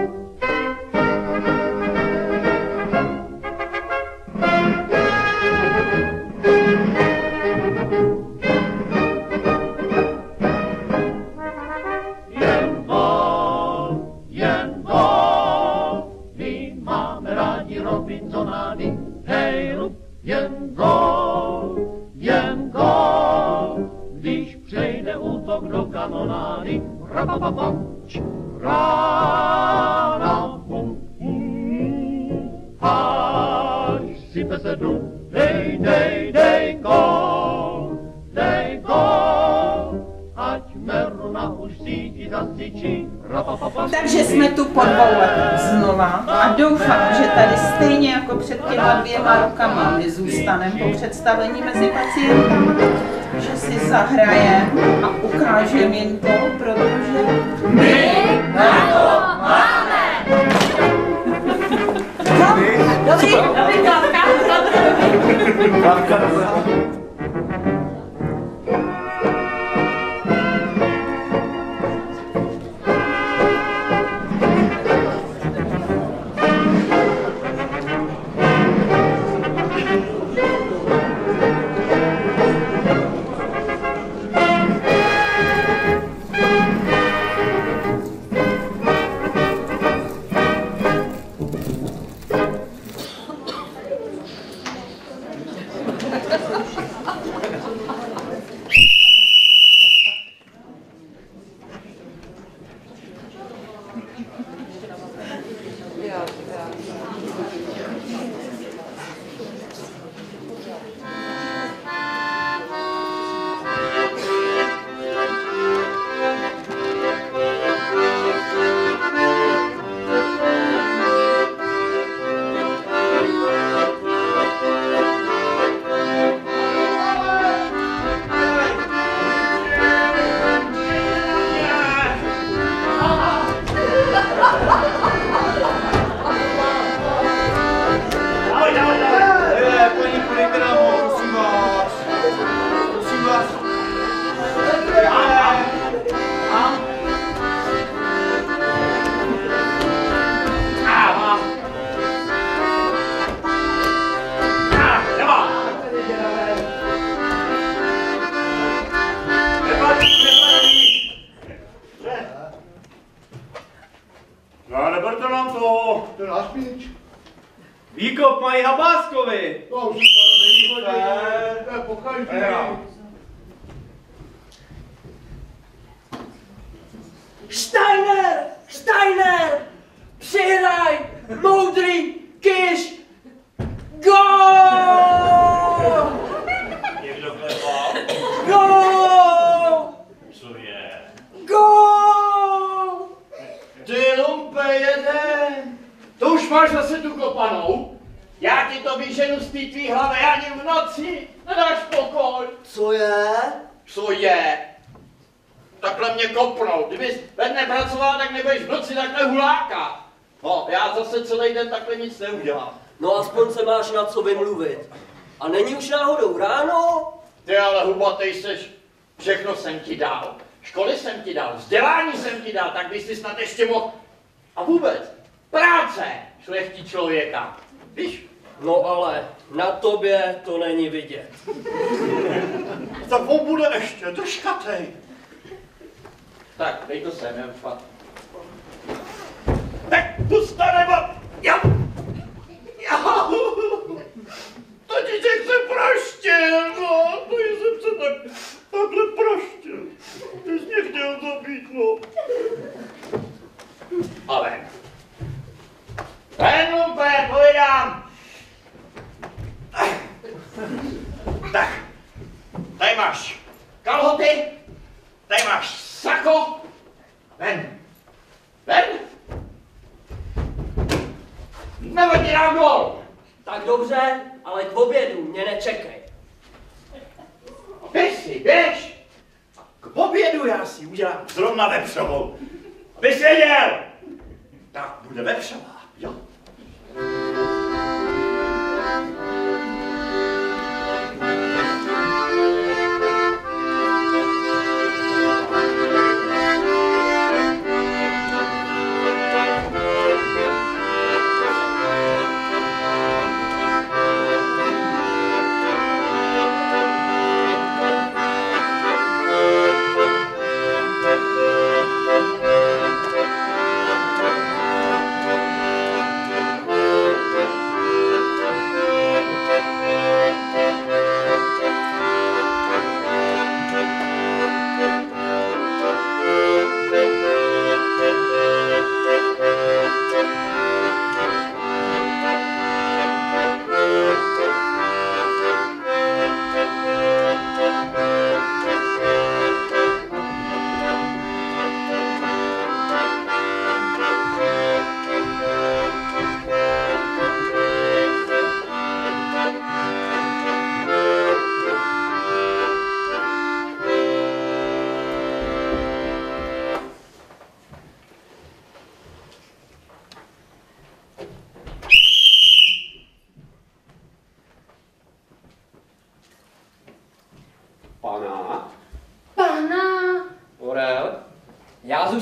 Takže jsme tu po 2 letech znova a doufám, že tady stejně jako před těma 2 rokama nezůstaneme po představení mezi pacientama, že si zahrajeme a ukážeme jim to, protože my na to máme! Dobrý, Klátka. Výkop mají Habáskovi. To už není fér, to je pokaždý. Steiner, přihraj, moudrý, kyš, gól! Někdo klepal? Gól! Co je? Gól! Ty lumpe jeden, to už máš zase tu kopanou? Já ti to vyženu z té tvý hlavy ani v noci, nedáš pokoj. Co je? Co je? Takhle mě kopnou. Kdybys ve dne pracoval, tak nebudeš v noci takhle huláka. No, já zase celý den takhle nic neudělám. No aspoň se máš na co vymluvit. A není už náhodou ráno? Ty ale hubatej seš, všechno jsem ti dal. Školy jsem ti dal, vzdělání jsem ti dal, tak bys si snad ještě mohl. A vůbec, práce šlechtí člověka. Víš? No ale na tobě to není vidět. Tak on bude ještě, držkatej. Tak, dej to sem, jen špatně. Tak, pusta nebo... Jo! Tatíček se praštil, no, to jsem se takhle praštil. Ty jsi mě chtěl zabít, no. A ven. Ven, lumpe, povídám. Tak, tady máš kalhoty, tady máš sako. Ven. Ven. Nebo ti dám gól. Tak dobře, ale k obědu mě nečekej. Běž si, běž. K obědu já si udělám zrovna vepřovou. Abys věděl. Tak bude vepřová, jo?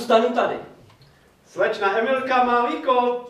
zůstanu tady. Slečna Emilka má výkop.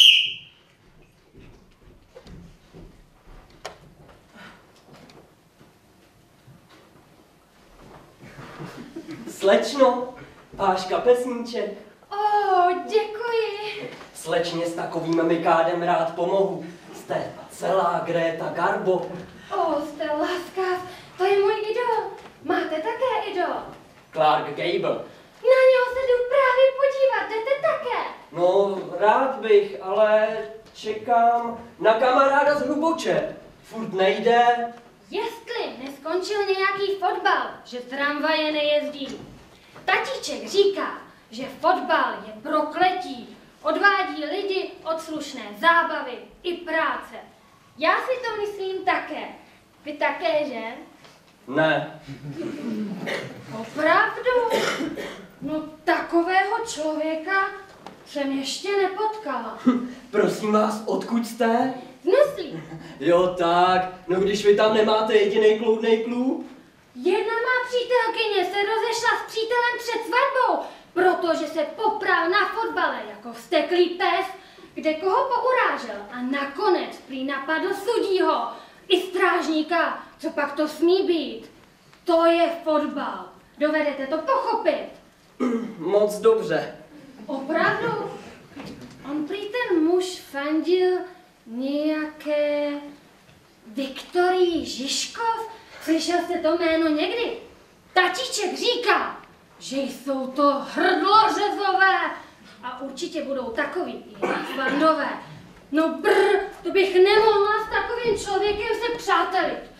Slečno, váš kapesníček. Děkuji. Slečně s takovým mikádem rád pomohu. Jste celá Greta Garbo. Jste laskav. To je můj idol. Máte také idol? Clark Gable. Na něho se jdu právě podívat. Jdete také? No, rád bych, ale čekám na kamaráda z Hluboče. Furt nejde. Jestli neskončil nějaký fotbal, že tramvaje nejezdí. Tatíček říká, že fotbal je prokletí. Odvádí lidi od slušné zábavy i práce. Já si to myslím také. Vy také, že? Ne. Opravdu? No takového člověka jsem ještě nepotkala. Prosím vás, odkud jste? Znuslí. Jo tak, no když vy tam nemáte jedinej kloudnej klub? Jedna má přítelkyně se rozešla s přítelem před svatbou, protože se popral na fotbale jako vzteklý pes, kde koho pourážel a nakonec prý napadl sudího i strážníka. Co pak to smí být? To je fotbal. Dovedete to pochopit? Moc dobře. Opravdu? On prý ten muž fandil nějaké Viktorii Žižkov? Slyšel jste to jméno někdy? Tatíček říká, že jsou to hrdlořezové a určitě budou takový i fandové. No brr, to bych nemohla s takovým člověkem se přátelit.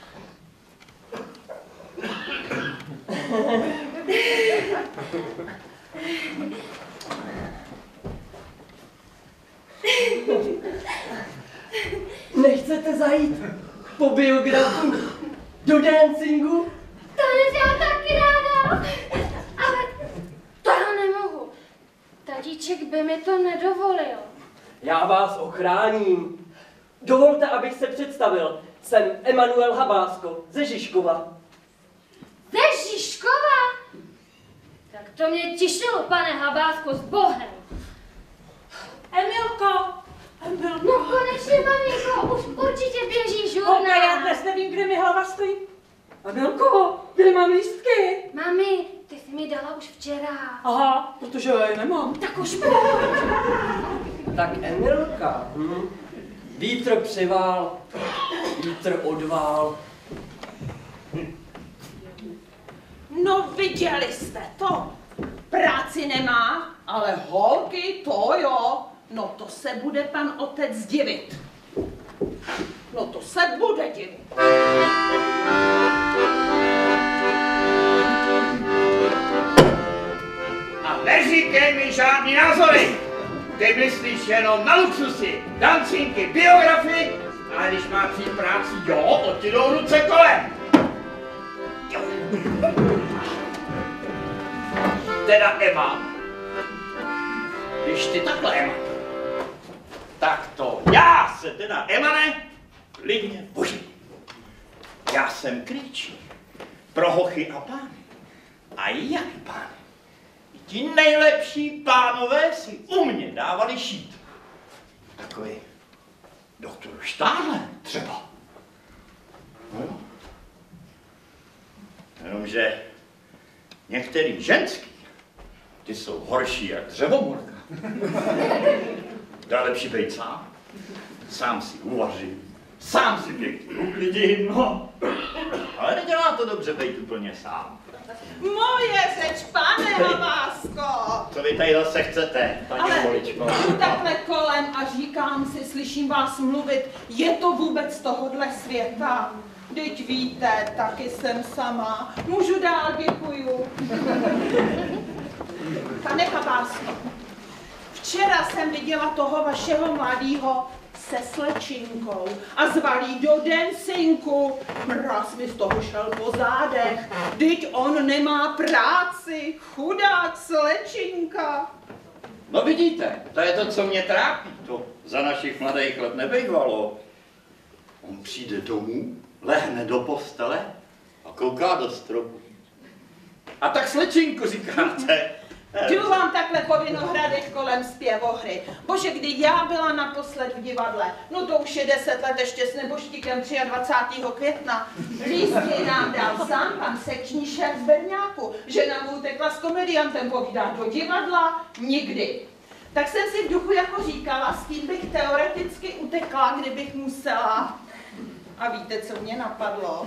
Nechcete zajít po biografu do dancingu? Tanec já taky ráda, ale to já nemohu. Tatíček by mi to nedovolil. Já vás ochráním. Dovolte, abych se představil. Jsem Emanuel Habásko ze Žižkova. Ze Žižkova? Tak to mě těšilo, pane Habásko, s Bohem. Emilko! No konečně, maminko, už určitě běží Holka, já žurnál. dnes nevím, kde mi hlava stojí. Emilko, kde mám lístky? Mami, ty jsi mi dala už včera. Aha, protože já je nemám. Tak už pojď. Tak Emilka, vítr přivál, vítr odvál. No viděli jste to. Práci nemá, ale holky to jo. No to se bude pan otec divit. No to se bude divit. A neříkej mi žádný názory. Ty myslíš jenom na luxusy, dancinky, biografii, a když má přijít práci, jo, to ti jdou ruce kolem. Jo. Teda Emma, když ty takhle Emma, tak to já se teda Emane klidně božím. Já jsem klíčí pro hochy a pány. A jak pány? Ti nejlepší pánové si u mě dávali šít. Takový doktor Štádle třeba. No jo. Jenomže některý ženský, ty jsou horší jak dřevomurka. Dá lepší bejt sám. Sám si uvařím, sám si pěkně uklidím, no. Ale nedělá to dobře bejt úplně sám. Moje řeč, pane Habásko. Co vy tady zase chcete, paní Poličko? Jdu takhle kolem a říkám si, slyším vás mluvit, je to vůbec tohodle světa? Vždyť víte, taky jsem sama. Můžu dál, děkuju. Pane Habásko, včera jsem viděla toho vašeho mladýho se slečinkou a zvali do dancinku. Mraz mi z toho šel po zádech. Vždyť on nemá práci, chudák slečinka. No vidíte, to je to, co mě trápí. To za našich mladých let nebejvalo. On přijde domů, lehne do postele a kouká do stropu. A tak slečinku říkáte, Jdu vám takhle po Vinohradech kolem zpěvohry. Bože, kdy já byla naposled v divadle, no to už je 10 let ještě s neboštíkem 23. května. Lístky nám dal sám pan sekční šéf z Berňáku. Žena mu utekla s komediantem, povídá do divadla, nikdy. Tak jsem si v duchu jako říkala, s kým bych teoreticky utekla, kdybych musela. A víte, co mě napadlo?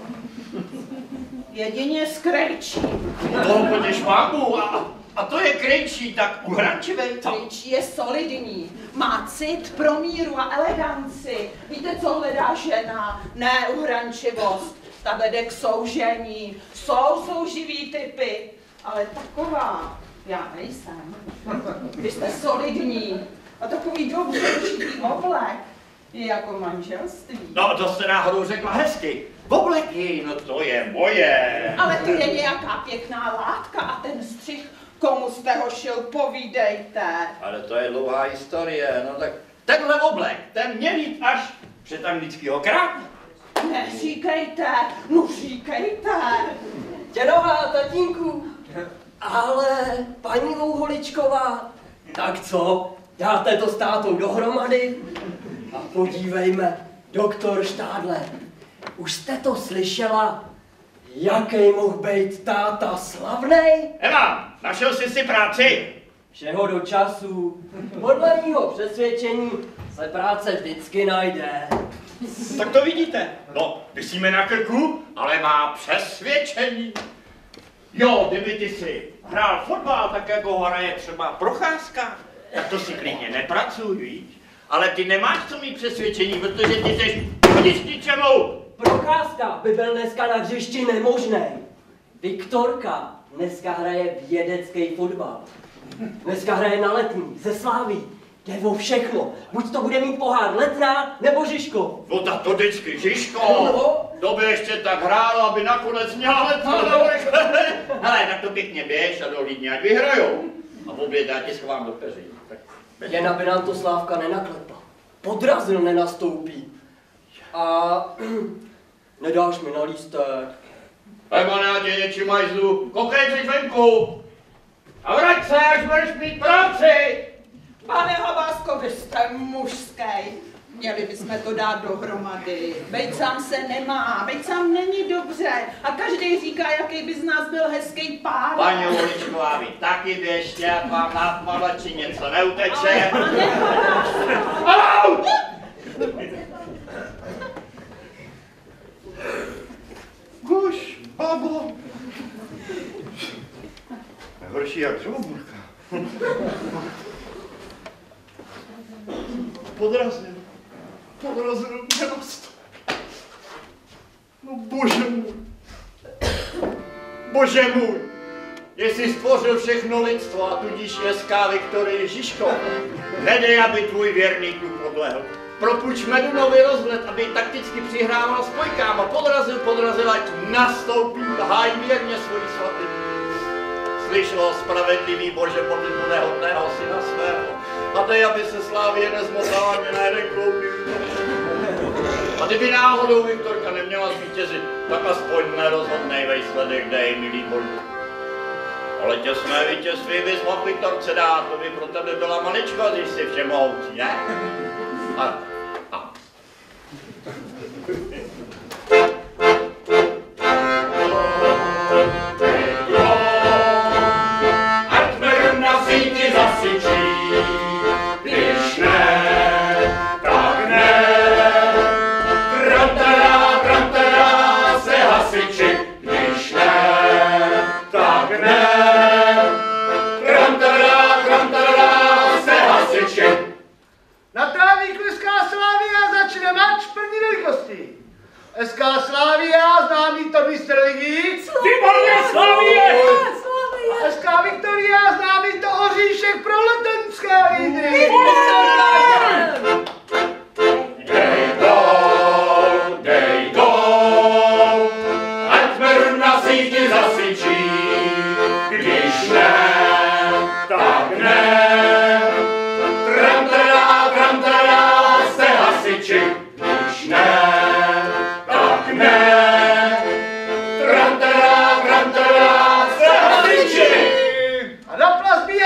Jedině s Krejčím. No, poděž mámu, a to je Krejčí, tak uhrančivej. Krejčí je solidní, má cit pro míru a eleganci. Víte, co hledá žena? Ne uhrančivost, ta vede k soužení. Jsou souživý typy, ale taková já nejsem. Vy jste solidní a takový dobře ušitý oblek je jako manželství. No, to jste náhodou řekla hezky. Obleky, no to je moje. Ale to je nějaká pěkná látka a ten střih, komu jste ho šil, povídejte. Ale to je dlouhá historie, no tak tenhle oblek, ten měl jít až před anglického krále. Neříkejte, no říkejte. Dědová, tatínku, ale paní Louholičková, tak co, dáte to s tátou dohromady? A podívejme, doktor Štádle, už jste to slyšela, jaký mohl být táta slavnej? Eva, našel jsi si práci? Všeho do času. Podle mýho přesvědčení se práce vždycky najde. Tak to vidíte. No, vysíme na krku, ale má přesvědčení. Jo, kdyby ty si hrál fotbal, tak jako hraje třeba Procházka, tak to si klidně nepracuj, víš? Ale ty nemáš co mít přesvědčení, protože ty seš hodíš ničemu. Procházka by byl dneska na hřišti nemožný. Viktorka dneska hraje vědecký fotbal. Dneska hraje na Letní, ze Sláví. Jde o všechno. Buď to bude mít pohár Letná nebo Žižkov. No tak to vždycky Žižkov. To by ještě tak hrálo, aby nakonec měla Letná na vrchole. Hele, tak to pěkně běž a dohlídni, ať vyhrajou. A v oběd já ti schovám do peří. Jen aby nám to Slávka nenaklepla. Podrazil nenastoupí. A nedáš mi na lístek. Hejmane, já tě něčím majzlu, koukej si venku. A vrať se, až budeš mít práci. Pane Habásko, vy jste mužský. Měli bychom to dát dohromady. Bejt sám se nemá, bejt sám není dobře. A každý říká, jaký by z nás byl hezký pár. Paní Louholičková, vy taky běžte, jak vám na tmavači něco neuteče. Ale pane Habásko. Au! Guš, babo. Horší jak dřevoburka. Podrazil mě na stůl. No bože můj. Bože můj. Jestli stvořil všechno lidstvo a tudíž jeská Viktorii Žižkov, nedej, aby tvůj věrný kluk podlehl. Propuč Medunovi rozhled, aby takticky přihrával spojkám a podrazil, ať nastoupí a hájí věrně svoji svatinu. Slyšelo spravedlivý Bože modlitbu nehodného syna svého, a dej, aby se Slávie nezmotala ani na jeden kloubík. A kdyby náhodou Viktorka neměla zvítězit, tak aspoň nerozhodnej výsledek dej, milý Bože. Ale těsné vítězství bys mohl Viktorce dát, to by pro tebe byla malička, když jsi všemohoucí, ne? A. Ať meru na síti zasyčí, když ne, tak ne. Trantara, se hasiči, když ne, tak ne. Trantara, se hasiči. Na trávníku SK Slavia začne mač první velikosti. SK Slavia, známý to mistr ligy. Výborně, Slavie! SK Viktoria, známý to oříšek pro letenské lídry. Dej gól, ať meru na síti zasyčí, když ne, tak ne. Trantara, se hasiči, když ne, tak ne. Trantara, se hasiči. A do plazby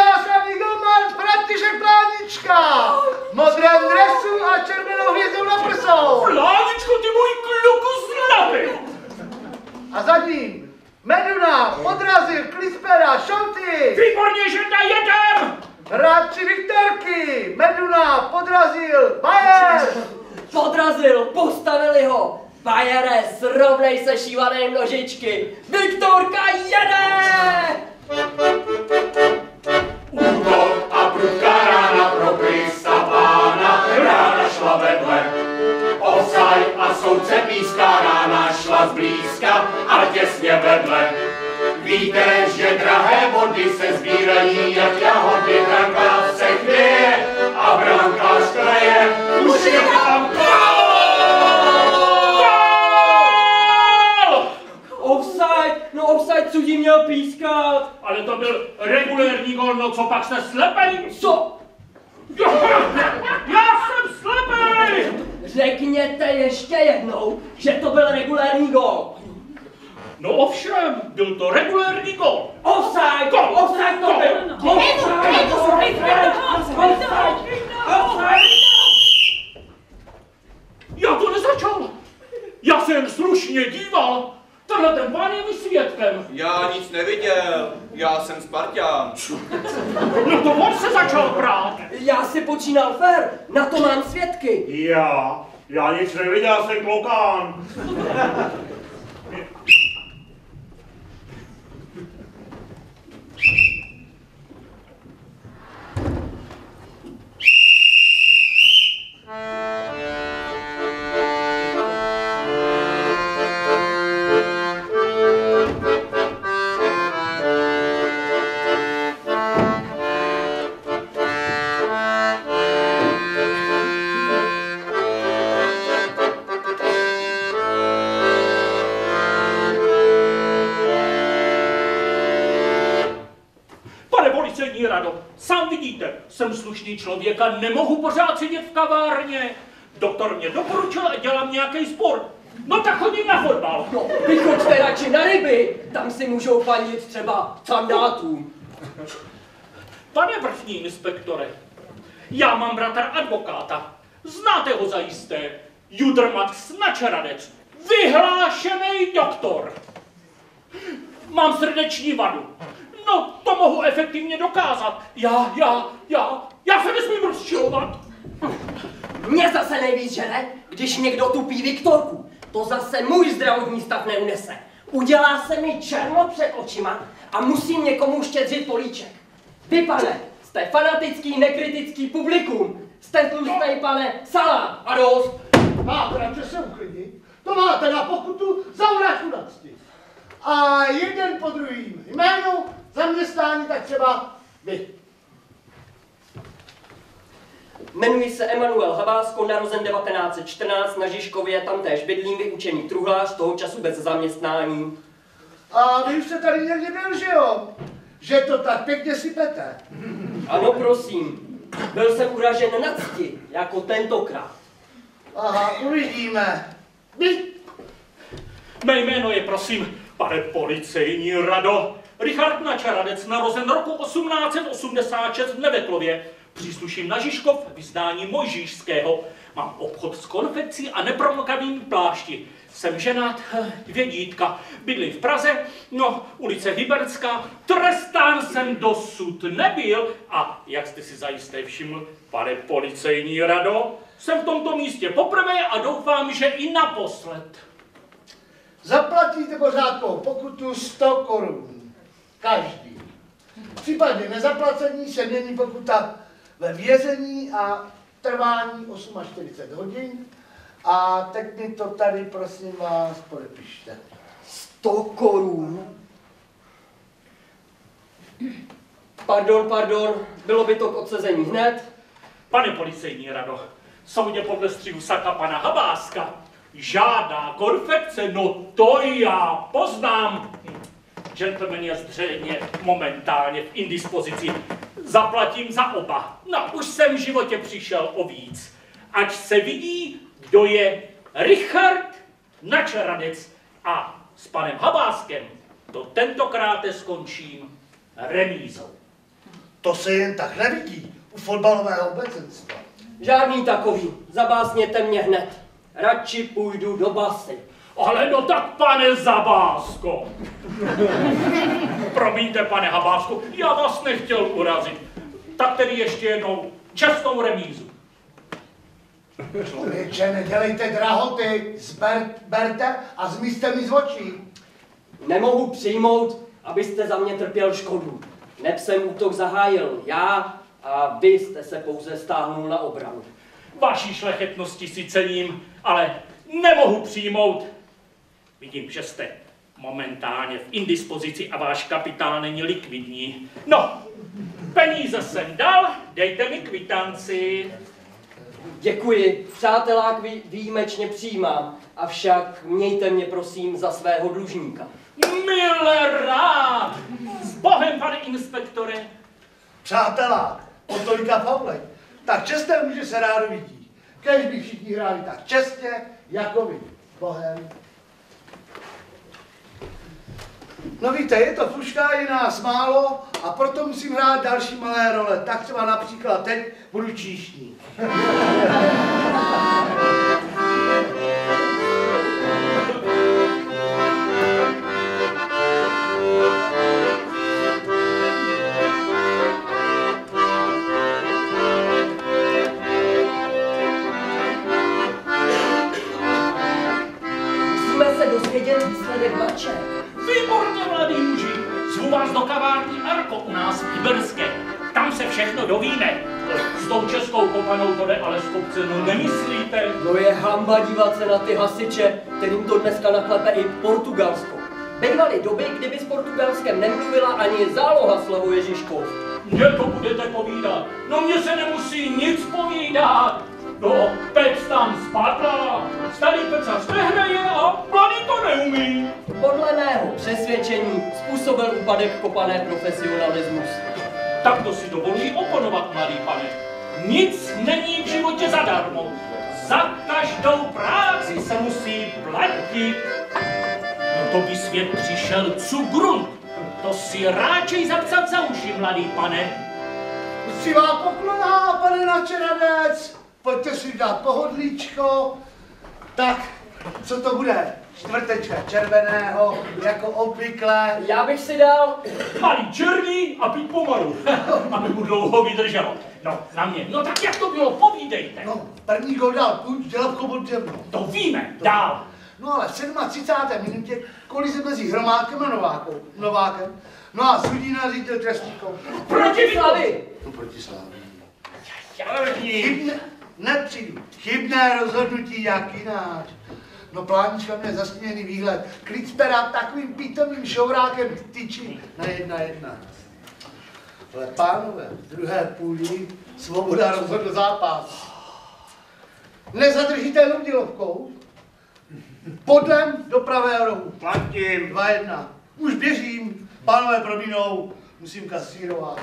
Bajer! Podrazil, postavili ho! Bajere, srovnej se šívané nožičky! Viktorka jede! Útok a prudká rána pro Krista pána, rána šla vedle. Offside a soudce píská, rána šla zblízka, ale těsně vedle. Víte, že drahé vody se sbírají jak jahody, brankář se chvěje a brankář kleje. Už je tam gól! Offside, no offside cudí měl pískat. Ale to byl regulérní gol, no co pak jste slepej? Co? Já jsem slepej! Řekněte ještě jednou, že to byl regulérní gól. No ovšem, byl to regulérní gol. Offside! Gol! Offside to byl! Já to nezačal. Já se jen slušně díval. Tenhle ten pán je mi svědkem. Já nic neviděl, já jsem Sparťan. No to on se začal prát. Já si počínal fér, na to mám svědky. Já nic neviděl, jsem klokán. Rado, sám vidíte, jsem slušný člověk a nemohu pořád sedět v kavárně. Doktor mě doporučil a dělám nějaký sport. No tak chodím na fotbal. No, vy choďte radši na ryby, tam si můžou fandit třeba candátům. Pane vrchní inspektore, já mám bratra advokáta. Znáte ho zajisté. Judrmax Načeradec. Vyhlášený doktor. Mám srdeční vadu. No, to mohu efektivně dokázat. Já se nesmím rozčilovat. Mně zase nejvíc žere, když někdo tupí Viktorku. To zase můj zdravotní stav neunese. Udělá se mi černo před očima a musím někomu štědřit políček. Vy, pane, jste fanatický, nekritický publikum. Jste tlustej, pane, salát a dost. Máte radši se uklidnit. To máte na pokutu za urážku na cti. A jeden po druhým jménu, zaměstnání, tak třeba vy. Jmenuji se Emanuel Habásko, narozen 1914 na Žižkově, tamtéž bydlím, vyučený truhlář, toho času bez zaměstnání. A vy už jste tady někdy byl, že jo? Že to tak pěkně sypete. Ano, prosím. Byl jsem uražen na cti, jako tentokrát. Aha, uvidíme. Vy? Mé jméno je, prosím, pane policejní rado, Richard Načeradec, narozen roku 1886 v Neveklově. Přísluším na Žižkov, vyznání Mojžíšského. Mám obchod s konfekcí a nepromokavými plášti. Jsem ženat, 2 dítka. Bydlím v Praze, no, ulice Hyberská. Trestán jsem dosud nebyl a, jak jste si zajisté všiml, pane policejní rado, jsem v tomto místě poprvé a doufám, že i naposled. Zaplatíte pořádkovou pokutu 100 korun. Každý. V případě nezaplacení se mění pokuta ve vězení a trvání 48 hodin. A teď mi to tady, prosím vás, podepište. 100 korun? Pardon, bylo by to k odsezení hned. Pane policejní rado, soudě podle střihu saka pana Habáska žádá konfekce, no to já poznám. Gentleman je zřejmě momentálně v indispozici. Zaplatím za oba. No, už jsem v životě přišel o víc. Ať se vidí, kdo je Richard Načeradec. A s panem Habáskem to tentokrát skončím remízou. To se jen tak nevidí u fotbalového obecenstva. Žádný takový, zabásněte mě hned. Radši půjdu do basy. Ale no tak, pane Zabásko. Promiňte, pane Habásku, já vás nechtěl urazit. Tak tedy ještě jednou čestnou remízu. Člověče, nedělejte drahoty, berte a zmizte mi z očí. Nemohu přijmout, abyste za mě trpěl škodu. Neb jsem útok zahájil já a vy jste se pouze stáhnul na obranu. Vaší šlechetnosti si cením, ale nemohu přijmout. Vidím, že jste momentálně v indispozici a váš kapitán není likvidní. No, peníze jsem dal, dejte mi kvitanci. Děkuji, přátelák výjimečně přijímám, avšak mějte mě prosím za svého dlužníka. Mile rád! S Bohem, pane inspektore! Přátelák, po tolika faulech, tak čestné muže se rádo vidí. Kéž by všichni hráli tak čestně, jako vy. Bohem. No víte, je to fuška, je nás málo a proto musím hrát další malé role. Tak třeba například teď budu číšní. Musíme se dozvědět výsledek mače. Výborně, mladý muži! Zvu vás do kavárny Arko u nás v Iberské. Tam se všechno dovíme. S tou českou kopanou to jde, ale s kopcenou nemyslíte? No je hamba dívat se na ty hasiče, kterým to dneska naklepe i Portugalsko. Bývaly doby, kdyby s Portugalskem nemluvila ani záloha Slavuje Žižkov. Mně to budete povídat. No mně se nemusí nic povídat. No, pec tam spadla, starý pecař nehraje a mladý to neumí. Podle mého přesvědčení způsobil úpadek kopané profesionalismus. Tak to si dovolí oponovat, mladý pane. Nic není v životě zadarmo. Za každou práci se musí platit. No to by svět přišel cugrund. To si ráčej zapsat za uši, mladý pane. Uctivá poklona, pane načeradec. Pojďte si dát pohodlíčko. Tak, co to bude? Čtvrtečka červeného, jako obvykle. Já bych si dal... Malý černý a pít pomalu, aby mu dlouho vydrželo. No, na mě. No tak jak to bylo, povídejte. No, první gol dal Punč, dělavkou pod zemnou. To víme, dál. No ale v 37. minutě kolize mezi Hromádkem a Novákem. No a sudí nařídil trestníkom. Proti Slavii! No proti Slavii. Černý. Chybné rozhodnutí, jak jináč. No Plánička měl zasněný výhled. Klid z pera takovým pitomým šourákem tyčí na 1-1. Ale pánové, v druhé půli Svoboda rozhodl zápas. Nezadržitelnou dělovkou. Podlem do pravého rohu. Platím. 2-1. Už běžím. Pánové probínou. Musím kasírovat.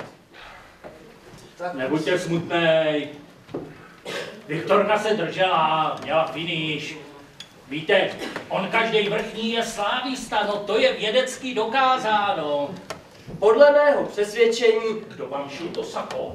Tak Nebuďte smutnej. Viktorka se držela, měla finish. Víte, on každý vrchní je slávista, no to je vědecky dokázáno. Podle mého přesvědčení... Kdo vám šil to sako?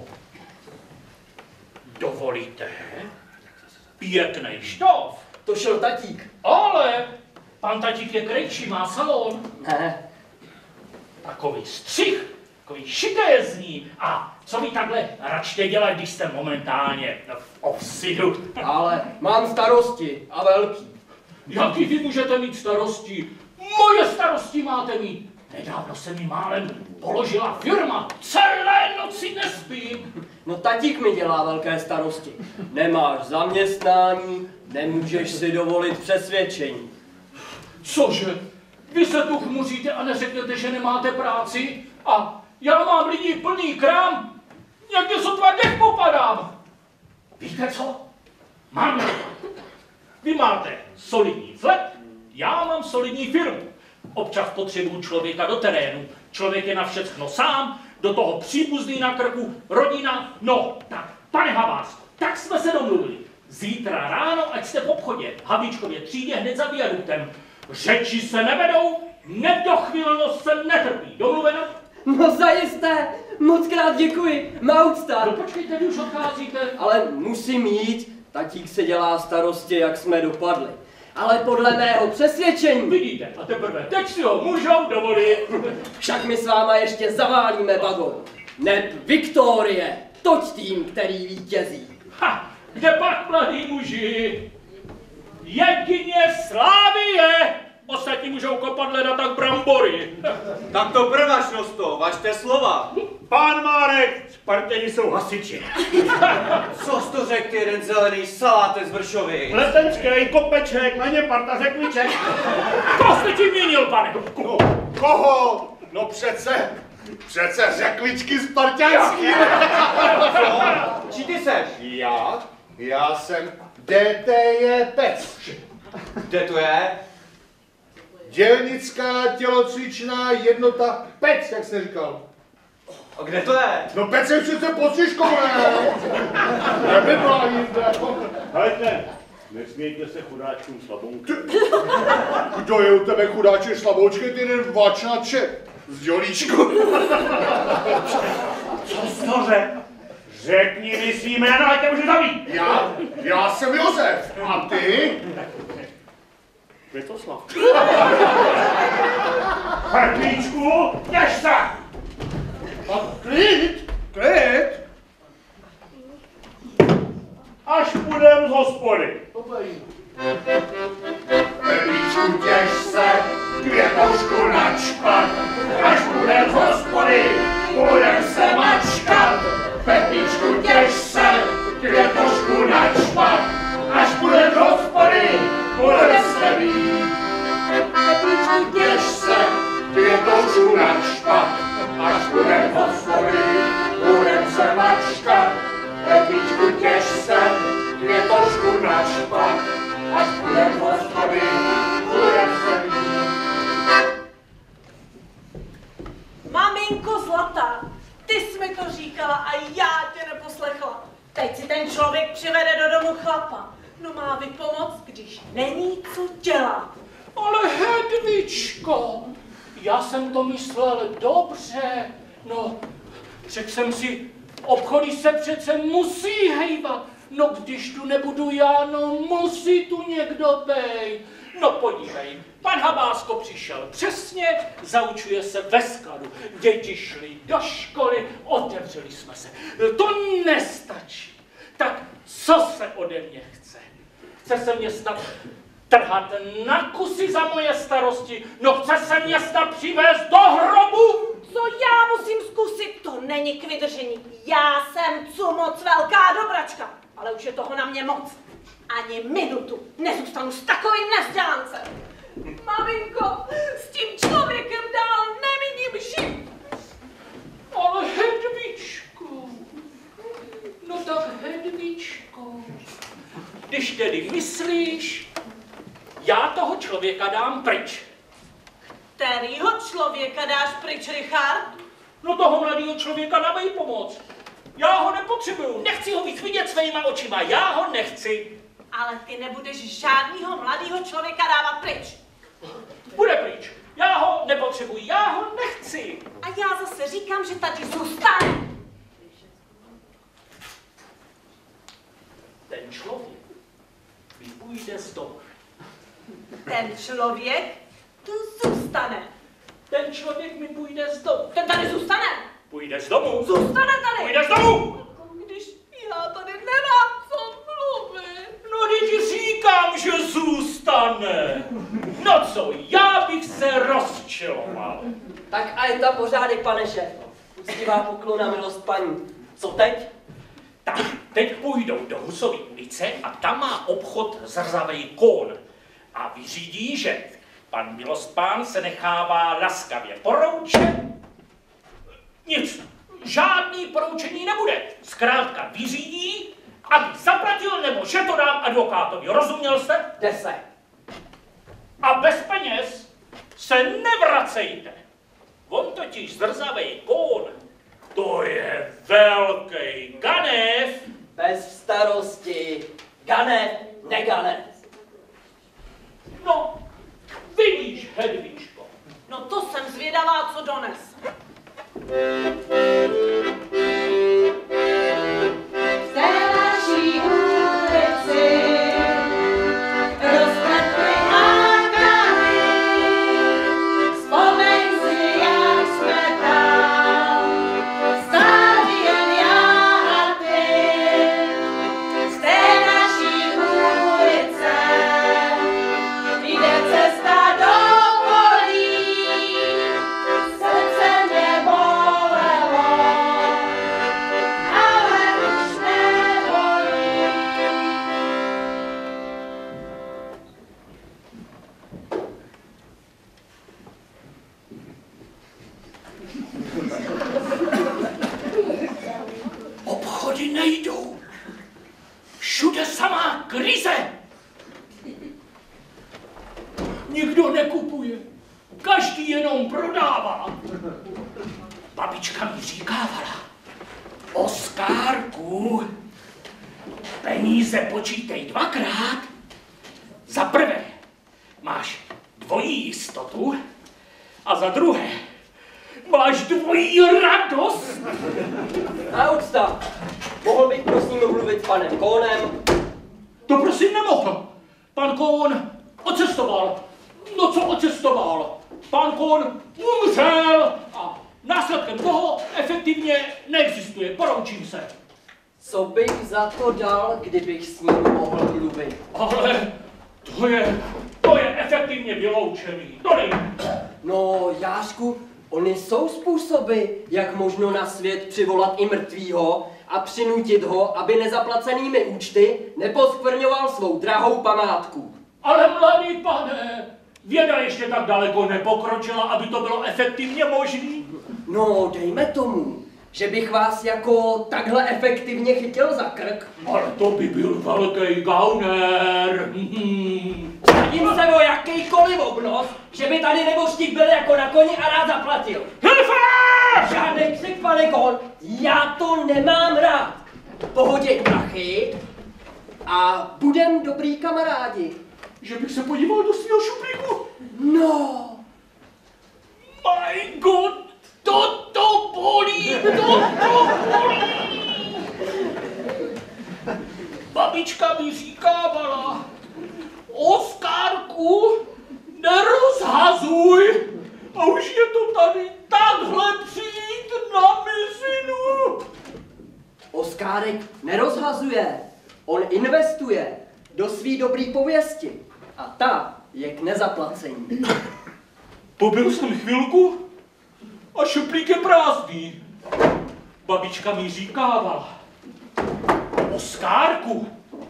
Dovolíte? Pěknej štov. To šel tatík. Ale pan tatík je krejčí, má salon. Ne. Takový střih, takový šitézní. A co vy takhle račte dělat, když jste momentálně v offsidu? Ale mám starosti a velký. Jaký vy můžete mít starosti? Moje starosti máte mít. Nedávno se mi málem položila firma. Celé noci nespím. No tatík mi dělá velké starosti. Nemáš zaměstnání, nemůžeš si dovolit přesvědčení. Cože? Vy se tu chmuříte a neřeknete, že nemáte práci? A já mám lidi plný krám. Někde sotva dech popadám. Víte co? Mám. Vy máte solidní flek, já mám solidní firmu. Občas potřebuju člověka do terénu. Člověk je na všechno sám, do toho příbuzný na krku, rodina. No, tak, pane Havásko, tak jsme se domluvili. Zítra ráno, ať jste v obchodě, Havlíčkově třídě hned za viaduktem. Řeči se nevedou, nedochvilnost se netrpí. Domluveno? No zajisté, moc krát děkuji, má úcta. No počkejte, vy už odcházíte. Ale musím jít, tatík se dělá starosti, jak jsme dopadli. Ale podle mého přesvědčení... Vidíte, a teprve teď si ho můžou dovolit. Však my s váma ještě zaválíme bagou. Neb Viktorie, toť tým, který vítězí. Ha, Kde pak, mladí muži? Jedině Slávie! Ostatní můžou kopat leda tak brambory. Tak to prvačnosto, važte slova. Pán Márek, Spartěni jsou hasiči. Co jsi to řekl, ty jeden zelený saláte z Vršovy? Letenský kopeček, na ně parta řekliček. Koho jste tím měnil, pane? No, koho? No přece řekličky sparťanský. Či ty seš? Já jsem DTJ Pec. Kde to je? Dělnická tělocvičná jednota Pec, jak jsi říkal. A kde to je? No Pec je přece pod Šiškou, ne? Nebyla jinde. Hejte, nesmějte se chudáčkům slabounky. Kdo je u tebe chudáček slaboučky, ty jeden vačnače z dělíčku. Co jsi to řekl? Řekni mi svý jméno, ať tě můžu zabít. Já jsem Josef. A ty? Květoslav. Petlíčku, těž se! A klid. Až půjdem z hospody. Petlíčku, těž se, květoušku načpat, až budem z hospody, budem se mačkat. Petlíčku, těž se, květoušku načpat, až budem z hospody, budem se mít. Petlíčku, těž se, květoušku načpat, až budem z hospody, budem se mačkat. Petlíčku, těž se, květoušku načpat, až budem z hospody, budem se mít. Maminko zlatá, ty jsi mi to říkala a já tě neposlechla. Teď si ten člověk přivede do domu chlapa. No má vypomoc, když není co dělat. Ale Hedvičko, já jsem to myslel dobře. No, řekl jsem si, obchody se přece musí hejbat. No, když tu nebudu já, no musí tu někdo bejt. No podívej, pan Habásko přišel přesně, zaučuje se ve skladu. Děti šly do školy, otevřeli jsme se. To nestačí. Tak co se ode mě chce? Chce se mě snad trhat na kusy za moje starosti? No chce se mě snad přivést do hrobu? Co já musím zkusit, to není k vydržení. Já jsem moc velká dobračka, ale už je toho na mě moc. Ani minutu nezůstanu s takovým nezdělancem. Maminko, s tím člověkem dál nemíním žít. Ale Hedvičko, no tak Hedvičko, když tedy myslíš, já toho člověka dám pryč. Kterýho člověka dáš pryč, Richard? No toho mladého člověka dávej pomoc. Já ho nepotřebuju, nechci ho víc vidět svýma očima, já ho nechci. Ale ty nebudeš žádnýho mladého člověka dávat pryč. Bude pryč. Já ho nepotřebuji, já ho nechci. A já zase říkám, že tady zůstane. Ten člověk vypůjde z domu. Ten člověk tu zůstane. Ten člověk mi půjde z domu. Ten tady zůstane. Půjde z domu. Zůstane tady. Půjde z domu. Když já tady nemám co mluvit. No, teď říkám, že zůstane. No co, já bych se rozčiloval. Tak a je tam pořádek, pane šéfo. Úctivá poklona, milost paní. Co teď? Tak, teď půjdou do Husovy ulice a tam má obchod Zrzavej Kón. A vyřídí, že pan Milospán se nechává laskavě poroučet. Nic, žádný poroučení nebude. Zkrátka vyřídí, aby zaplatil, nebo že to dám advokátovi. Rozuměl jste? 10. A bez peněz se nevracejte. On totiž Zrzavej Kón, to je velký ganev. Bez starosti. Ganev, neganev. No, vidíš, Hedvičko. No to jsem zvědavá, co dones. V té naší ulici rozkvetly ákany. Vzpomeň si, jak jsme tam stáli jen já a ty. Z té krize. Nikdo nekupuje, každý jenom prodává. Babička mi říkávala, Oskárku, peníze počítej dvakrát. Za prvé máš dvojí jistotu a za druhé máš dvojí radost. A úcta, mohl bych prosím mluvit s panem Kohnem? To prosím nemohl. Pan Kohn odcestoval. No co odcestoval? Pan Kohn umřel a následkem toho efektivně neexistuje. Poroučím se. Co bych za to dal, kdybych s ním mohl mluvit? Ale to je efektivně vyloučený. To nejde. No, Jášku, ony jsou způsoby, jak možno na svět přivolat i mrtvýho a přinutit ho, aby nezaplacenými účty neposkvrňoval svou drahou památku. Ale mladý pane, věda ještě tak daleko nepokročila, aby to bylo efektivně možný. No, dejme tomu, že bych vás jako takhle efektivně chytil za krk. Ale to by byl velký gauner. Tím se o jakýkoliv obnos, že by tady nebožtík byl jako na koni a rád zaplatil. Hilfe! Žádnej křik, pane Kohn, já to nemám rád. Pohoděj prachy a budem dobrý kamarádi. Že bych se podíval do svého šuplíku? No. My God, toto bolí. Babička mi říkávala, Oskárku, nerozhazuj. A už je to tady takhle přijít na mizinu. Oskárek nerozhazuje, on investuje do svý dobrý pověsti a ta je k nezaplacení. Pobyl jsem chvilku a šuplík je prázdný. Babička mi říkávala, Oskárku,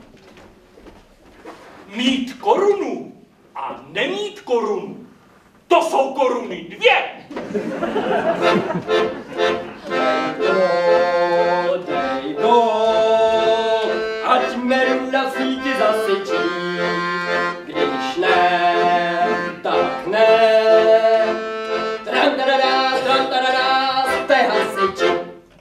mít korunu a nemít korunu, to jsou koruny dvě. Dej do, ať meru na síti zasyčí, když ne, tak ne. Tram-tadadá, jste hasiči.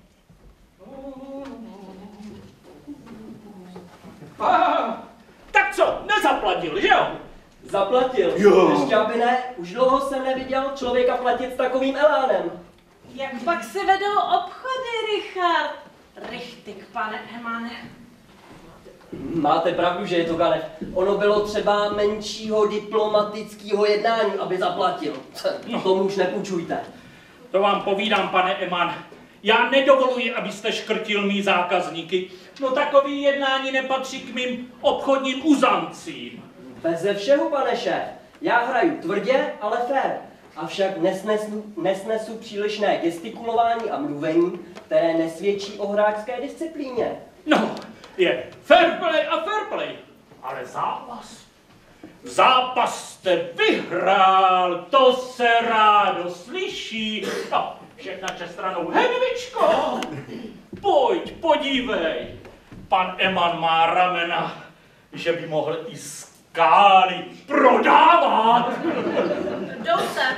Tak co, nezaplatil, že jo? Zaplatil. Jo. Ještě aby ne, už dlouho jsem neviděl člověka platit s takovým elánem. Jak pak si vedou obchody, Richard? Richtig, pane Emane. Máte pravdu, že je to ganev. Ono bylo třeba menšího diplomatického jednání, aby zaplatil. Tomu už nepůjčujte. To vám povídám, pane Eman. Já nedovoluji, abyste škrtil mý zákazníky. No takový jednání nepatří k mým obchodním uzancím. Beze všeho, pane šéf. Já hraju tvrdě, ale fér. Avšak nesnesu přílišné gestikulování a mluvení, které nesvědčí o hráčské disciplíně. No, je fair play a fair play, ale zápas. Zápas jste vyhrál, to se rádo slyší. No, všechna stranou. Hedvičko, pojď, podívej. Pan Eman má ramena, že by mohl i skály prodávat. Jdou sem.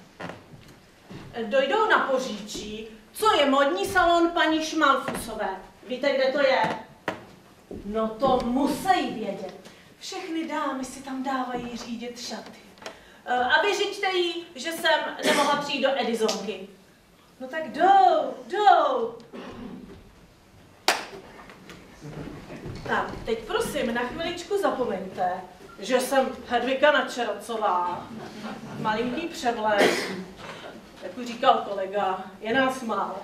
Dojdou na Poříčí, co je modní salon paní Šmalfusové. Víte, kde to je? No to musí vědět. Všechny dámy si tam dávají řídit šaty. A vyřiďte jí, že jsem nemohla přijít do Edisonky. No tak jdou. Tak, teď prosím, na chviličku zapomeňte, že jsem Hedvika Načeracová, malinký převlek, jak už říkal kolega, je nás málo.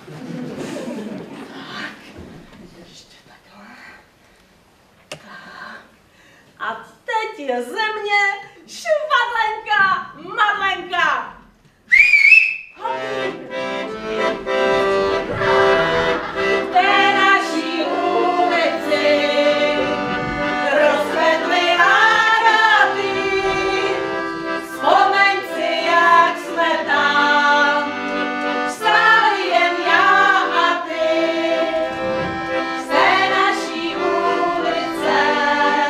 Tak, ještě takhle. Tak. A teď je ze mě švadlenka, madlenka. V té naší ulici rozkvetly hádaty. Vzpomeň si, jak jsme tam stáli jen já a ty. Z té naší ulice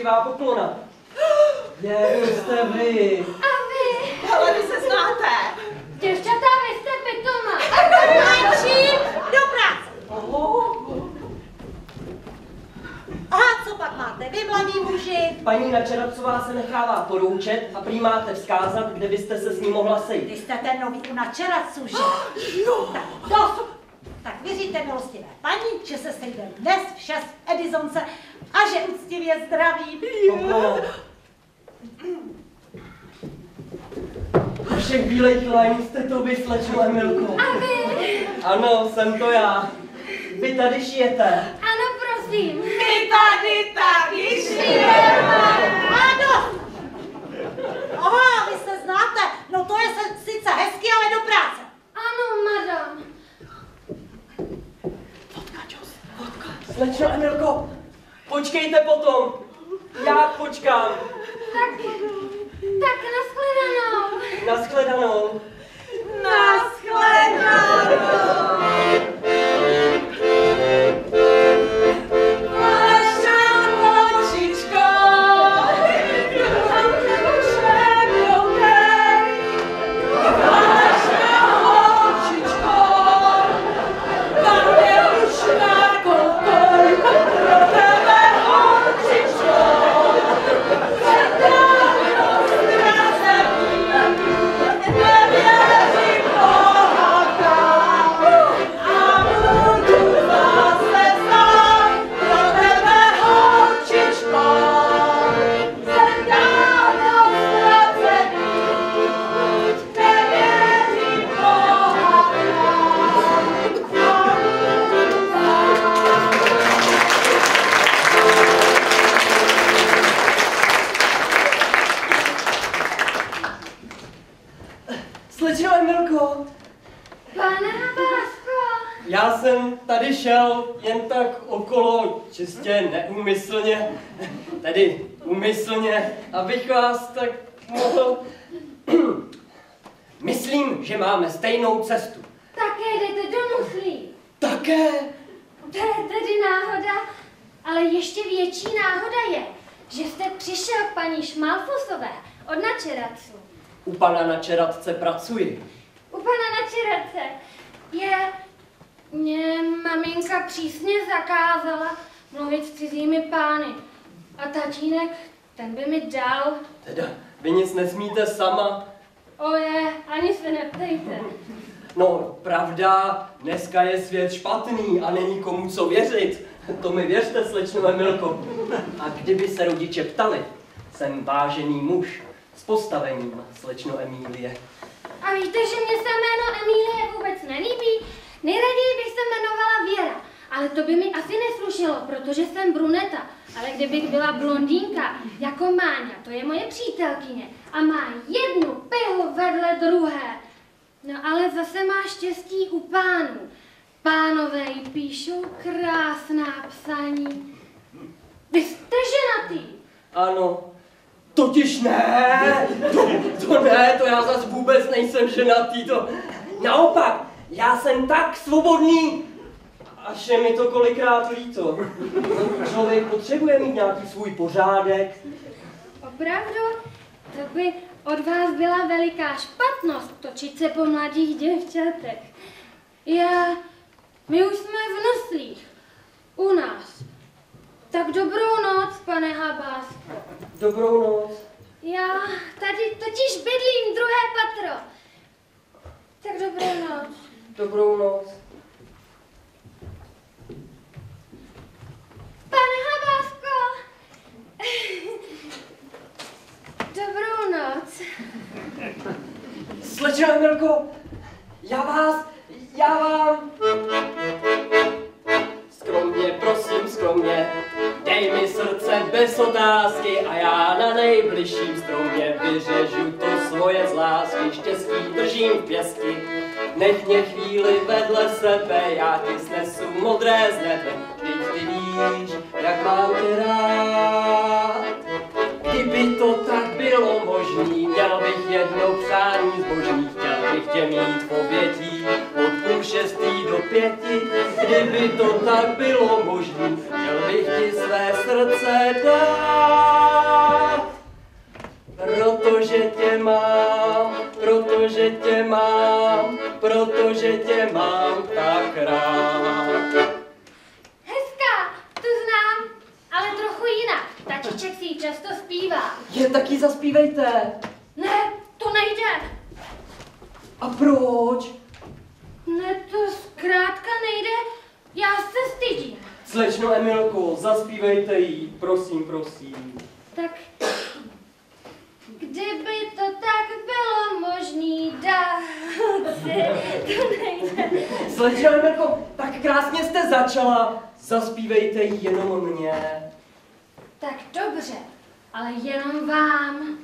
uctivá poklona. Je, jste vy. A vy? Ale vy se znáte. Děvčata, vy jste pitoma. Mladší, do práce. A co pak máte vy, mladí muži? Paní Načeradcová se nechává poroučet a prý máte vzkázat, kde byste se s ní mohla sejít. Vy jste ten nový u Načeradců, že? Jo. Tak, dosud. Tak věříte, milostivé paní, že se sejdeme dnes v 6 Edisonce a že úctivě zdraví. Poklona. Všech bílejch lajn jste to vy, slečno Emilko. A vy? Ano, jsem to já. Vy tady šijete. Ano, prosím. My tady taky šijeme. Ano. Aha, vy se znáte. No to je sice hezky, ale do práce. Ano, madam. Slečno Emilko, počkejte potom. Já počkám. Tak nashledanou. Nashledanou. Nashledanou. Slečno Emilko. Pane Habásko. Já jsem tady šel jen tak okolo, čistě neúmyslně, tedy úmyslně, abych vás tak mohl... Myslím, že máme stejnou cestu. Také jdete do Nuslí. Také? To je tedy náhoda, ale ještě větší náhoda je, že jste přišel k paní Šmalfusové od Načeradců. U pana Načeradce pracuji. U pana Načeradce mě maminka přísně zakázala mluvit s cizími pány. A tatínek, ten by mi dal. Teda, vy nic nesmíte sama? Ani se neptejte. No, pravda, dneska je svět špatný a není komu co věřit. To mi věřte, slečno Emilko. A kdyby se rodiče ptali, jsem vážený muž s postavením, slečno Emílie. A víte, že mě se jméno Emílie vůbec nelíbí? Nejraději bych se jmenovala Věra, ale to by mi asi neslušelo, protože jsem bruneta. Ale kdybych byla blondýnka, jako Máňa, to je moje přítelkyně, a má jednu pilu vedle druhé. No ale zase má štěstí u pánů. Pánové jí píšou krásná psaní. Vy jste ženatý. Ano, totiž ne, to ne, to já zas vůbec nejsem ženatý, to naopak, já jsem tak svobodný, až je mi to kolikrát líto. Člověk potřebuje mít nějaký svůj pořádek. Opravdu? To by od vás byla veliká špatnost točit se po mladých děvčatech. My už jsme v Nuslích, u nás. Tak dobrou noc, pane Habásko. Dobrou noc. Já tady totiž bydlím, druhé patro. Tak dobrou noc. Dobrou noc. Pane Habásko! Dobrou noc. Slečno Emilko, já vám... Skromně, prosím, skromně, dej mi srdce bez otázky a já na nejbližším stromě vyřežu to svoje z lásky, štěstí držím v pěsti. Nech mě chvíli vedle sebe, já ti snesu modré z nebe, vždyť ty víš, jak mám tě rád. Kdyby to tak bylo možný, měl bych jedno přání zbožný, chtěl bych tě mít v obětí od 5:30 do 5. Kdyby to tak bylo možný, chtěl bych ti své srdce dát. protože tě mám, protože tě mám, protože tě mám tak rád. Hezká, tu znám, ale trochu jinak. Tatíček si ji často zpívá. Je, tak ji zaspívejte. Ne, to nejde. A proč? Ne, to zkrátka nejde. Já se stydím. Slečno Emilko, zaspívejte jí, prosím, prosím. Tak, kdyby to tak bylo možný, dálce, to nejde. Slečno Emilko, tak krásně jste začala. Zaspívejte jí jenom mě. Tak dobře, ale jenom vám.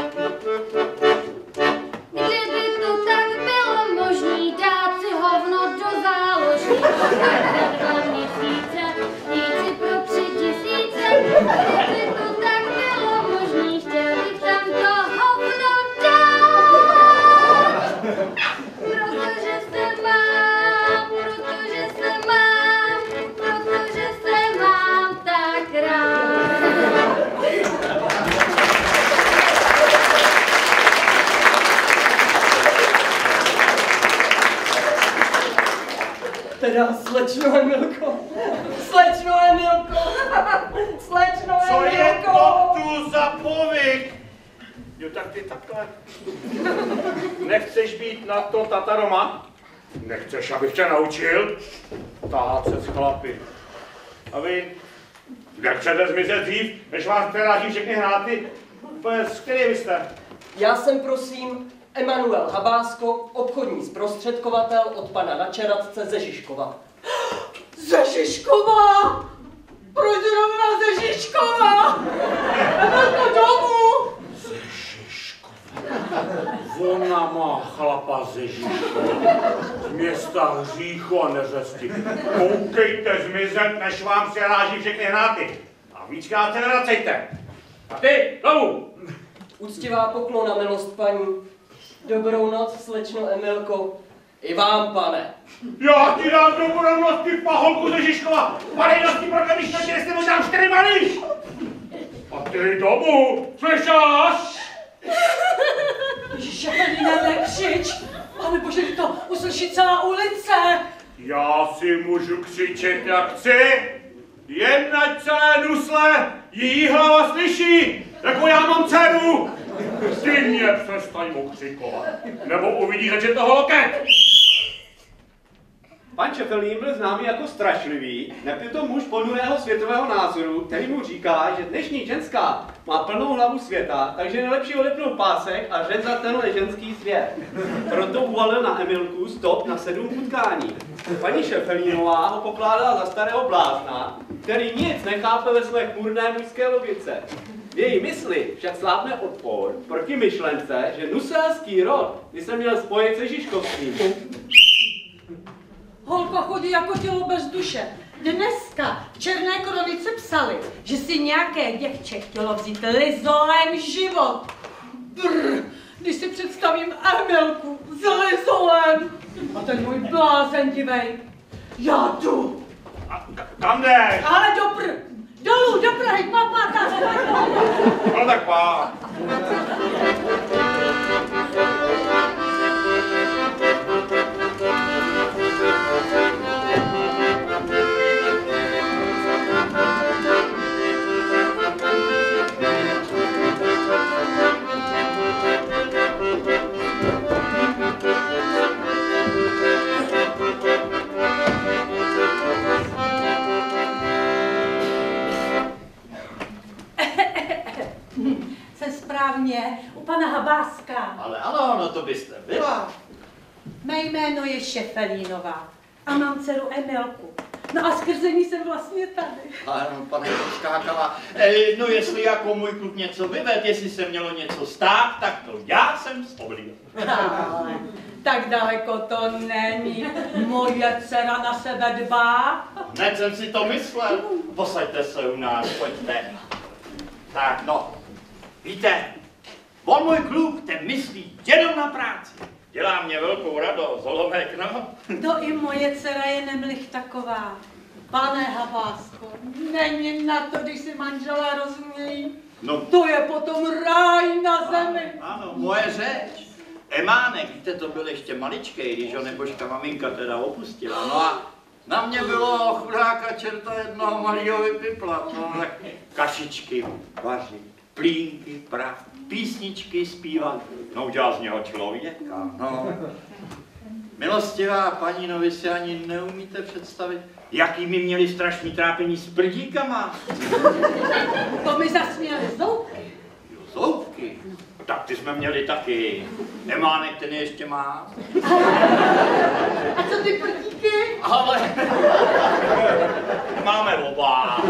Kdyby to tak bylo možný, dát si hovno do záloží. Za 2 měsíce, jít si pro 3000. Kdyby to tak bylo možný, chtěl bych tam to hovno dát. Protože se mám, protože se mám, protože se mám tak rád. Teda slečno Emilko, slečno Emilko, slečno Emilko. Co je to tu za povyk? Jo, tak ty takhle. Nechceš být na to Tataroma? Nechceš, abych tě naučil? Tahat se s chlapy. A vy nechcete zmizet dřív, než vás přeráží všechny hráty? Z který vy jste? Já jsem, prosím, Emanuel Habásko, obchodní zprostředkovatel od pana načeradce ze Žižkova. Ze Žižkova? Proč zrovna ze Žižkova? Emelko, domů! Ze Žižkova. Ona má chlapa ze Žižkova. Z města hříchu a neřesti. Koukejte zmizet, než vám přeráží všechny hráty. A víckrát se nevracejte. A ty, domů! Úctivá poklona, milost paní. Dobrou noc, slečno Emilko. I vám, pane. Já ti dám dobrou noc, ty paholku ze Žižkova. Padej noc, ty prokamištětě, jestli mu dám 4 malíš. A ty domů, slyšáš? Šepelíne, nekřič! Pane bože, to uslyší celá ulice! Já si můžu křičet jak chci, jen ať celé nusle jí hlava slyší, jako já mám dceru. Ty mě přestaň okřikovat, nebo uvidíš, že toho loket. Pan Šepelín byl známý jako strašlivý, neb to muž ponurého světového názoru, který mu říká, že dnešní ženská má plnou hlavu světa, takže je nejlepší odepnout pásek a řet za tenhle ženský svět. Proto uvalil na Emilku stop na 7 utkání. Paní Šepelínová ho pokládala za starého blázna, který nic nechápe ve své chmurné mužské logice. V její mysli však slábne odpor proti myšlence, že nuselský rod by se měl spojit se Žižkovským. Holka chodí jako tělo bez duše. Dneska v Černé Kronice psali, že si nějaké děvče chtělo vzít lizolem život. Brr, když si představím Emilku s lizolem a ten můj blázen divej. Já jdu. Kam jdeš? Ale dolů, do Prahy, papá. No tak pá. Jsem správně u pana Habáska. Ale ano, no to byste byla. Mé jméno je Šepelínová a mám dceru Emilku. No a skrze ní jsem vlastně tady. Ano, pane Skákala, no jestli jako můj klub něco vyved, jestli se mělo něco stát, tak to já jsem spoblil. Ale tak daleko to není. Moje dcera na sebe dbá. Hned jsem si to myslel. Posaďte se u nás, pojďte. Tak no, víte, on můj kluk, ten myslí jenom na práci. Dělá mě velkou radost, Zolomek, no. To i moje dcera je nemlich taková. Pane Habásko, není na to, když si manželé rozumějí. No. To je potom ráj na zemi. Ano, moje řeč. Emánek, víte, to byl ještě maličkej, když ho nebožka maminka teda opustila. No a na mě bylo chudáka čerta jednoho malého vypiplat. No, tak kašičky vařit, plínky, prach, písničky zpívat. No udělal z něho člověka, no. Milostivá paní, no vy si ani neumíte představit, jaký mi měli strašný trápení s prdíkama. To mi zasměli zoubky. Jo, zoubky? Tak ty jsme měli taky. Emánek ten je ještě má. A co ty prdíky? Ale máme oba.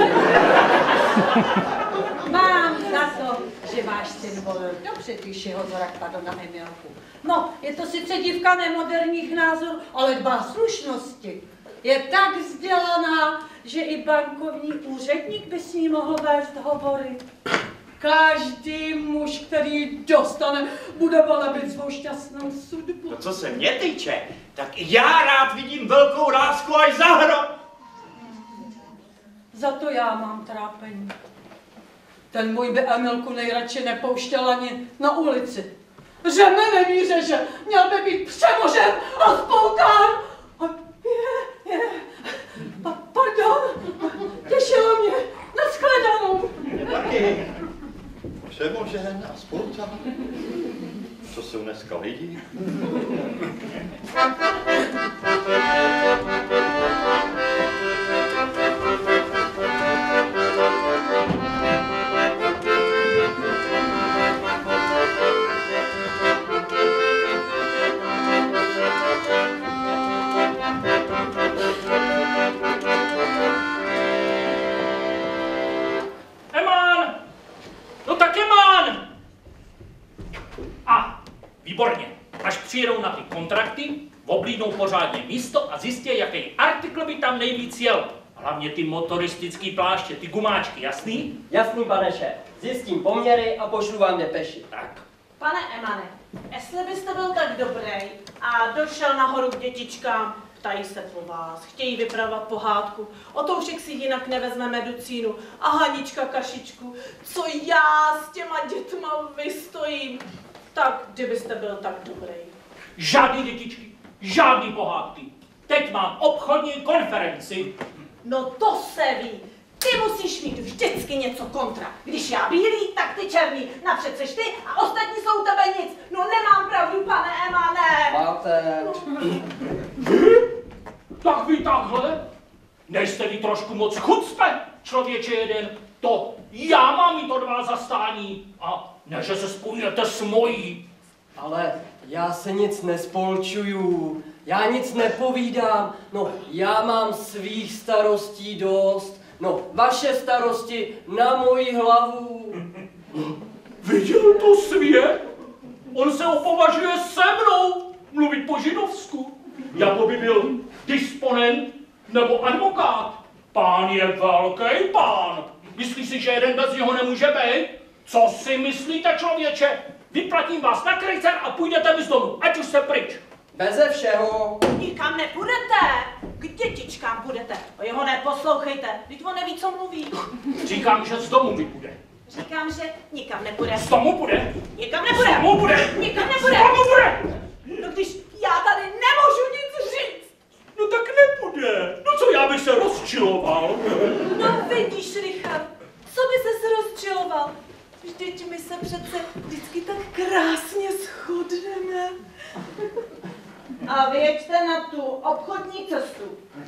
Mám za to, že váš syn volil dobře, když jeho zora kladl na Emilku. No, je to sice dívka nemoderních názorů, ale dbá slušnosti. Je tak vzdělaná, že i bankovní úředník by s ní mohl vést hovory. Každý muž, který dostane, bude velebit svou šťastnou sudbu. No co se mě týče, tak já rád vidím velkou lásku až za hrob. Za to já mám trápení. Ten můj by Emilku nejradši nepouštěl ani na ulici. Řemenem řeže, měl by být přemožen a spoután. Pardon, těšilo mě, nashledanou. Taky přemožen a spoután. Co jsou dneska lidi? Výborně. Až přijedou na ty kontrakty, oblídnou pořádně místo a zjistí, jaký artikl by tam nejvíc jel. Hlavně ty motoristický pláště, ty gumáčky, jasný? Jasný, pane šéf. Zjistím poměry a pošlu vám depeši. Tak. Pane Emane, jestli byste byl tak dobrý a došel nahoru k dětičkám, ptají se po vás, chtějí vypravovat pohádku, Otoušek si jinak nevezme medicínu a Hanička kašičku, co já s těma dětma vystojím, tak kdybyste byl tak dobrý. Žádný dětičky, žádný pohádky. Teď mám obchodní konferenci. No to se ví. Ty musíš mít vždycky něco kontra. Když já bílý, tak ty černý. Napřed seš ty a ostatní jsou tebe nic. No nemám pravdu, pane Emane. Máte. Tak vy takhle? Nejste vy trošku moc chucpe, člověče jeden? To já mám mít od vás zastání. A ne, že se spojujete s mojí. Ale já se nic nespolčuju. Já nic nepovídám. No, já mám svých starostí dost. No, vaše starosti na moji hlavu. Viděl to svět? On se opovažuje se mnou mluvit po židovsku. Jako by byl disponent nebo advokát. Pán je velký pán. Myslíš si, že jeden bez něho nemůže být? Co si myslíte, člověče? Vyplatím vás na krejcer a půjdete mi z domu, ať už se pryč. Beze všeho. Nikam nepůjdete. K dětičkám půjdete. O jeho neposlouchejte. Vždyť on neví, co mluví. Říkám, že z domu mi půjde. Říkám, že nikam nepůjde. Z domu půjde. Nikam nepůjde. Z domu půjde. Nikam nepůjde. Z domu půjde. No když já tady nemůžu nic říct. No tak nepůjde. No co, já bych se rozčiloval. No vidíš, Richard, co by ses rozčiloval? Vždyť my se přece vždycky tak krásně shodneme. A vyjeďte na tu obchodní cestu.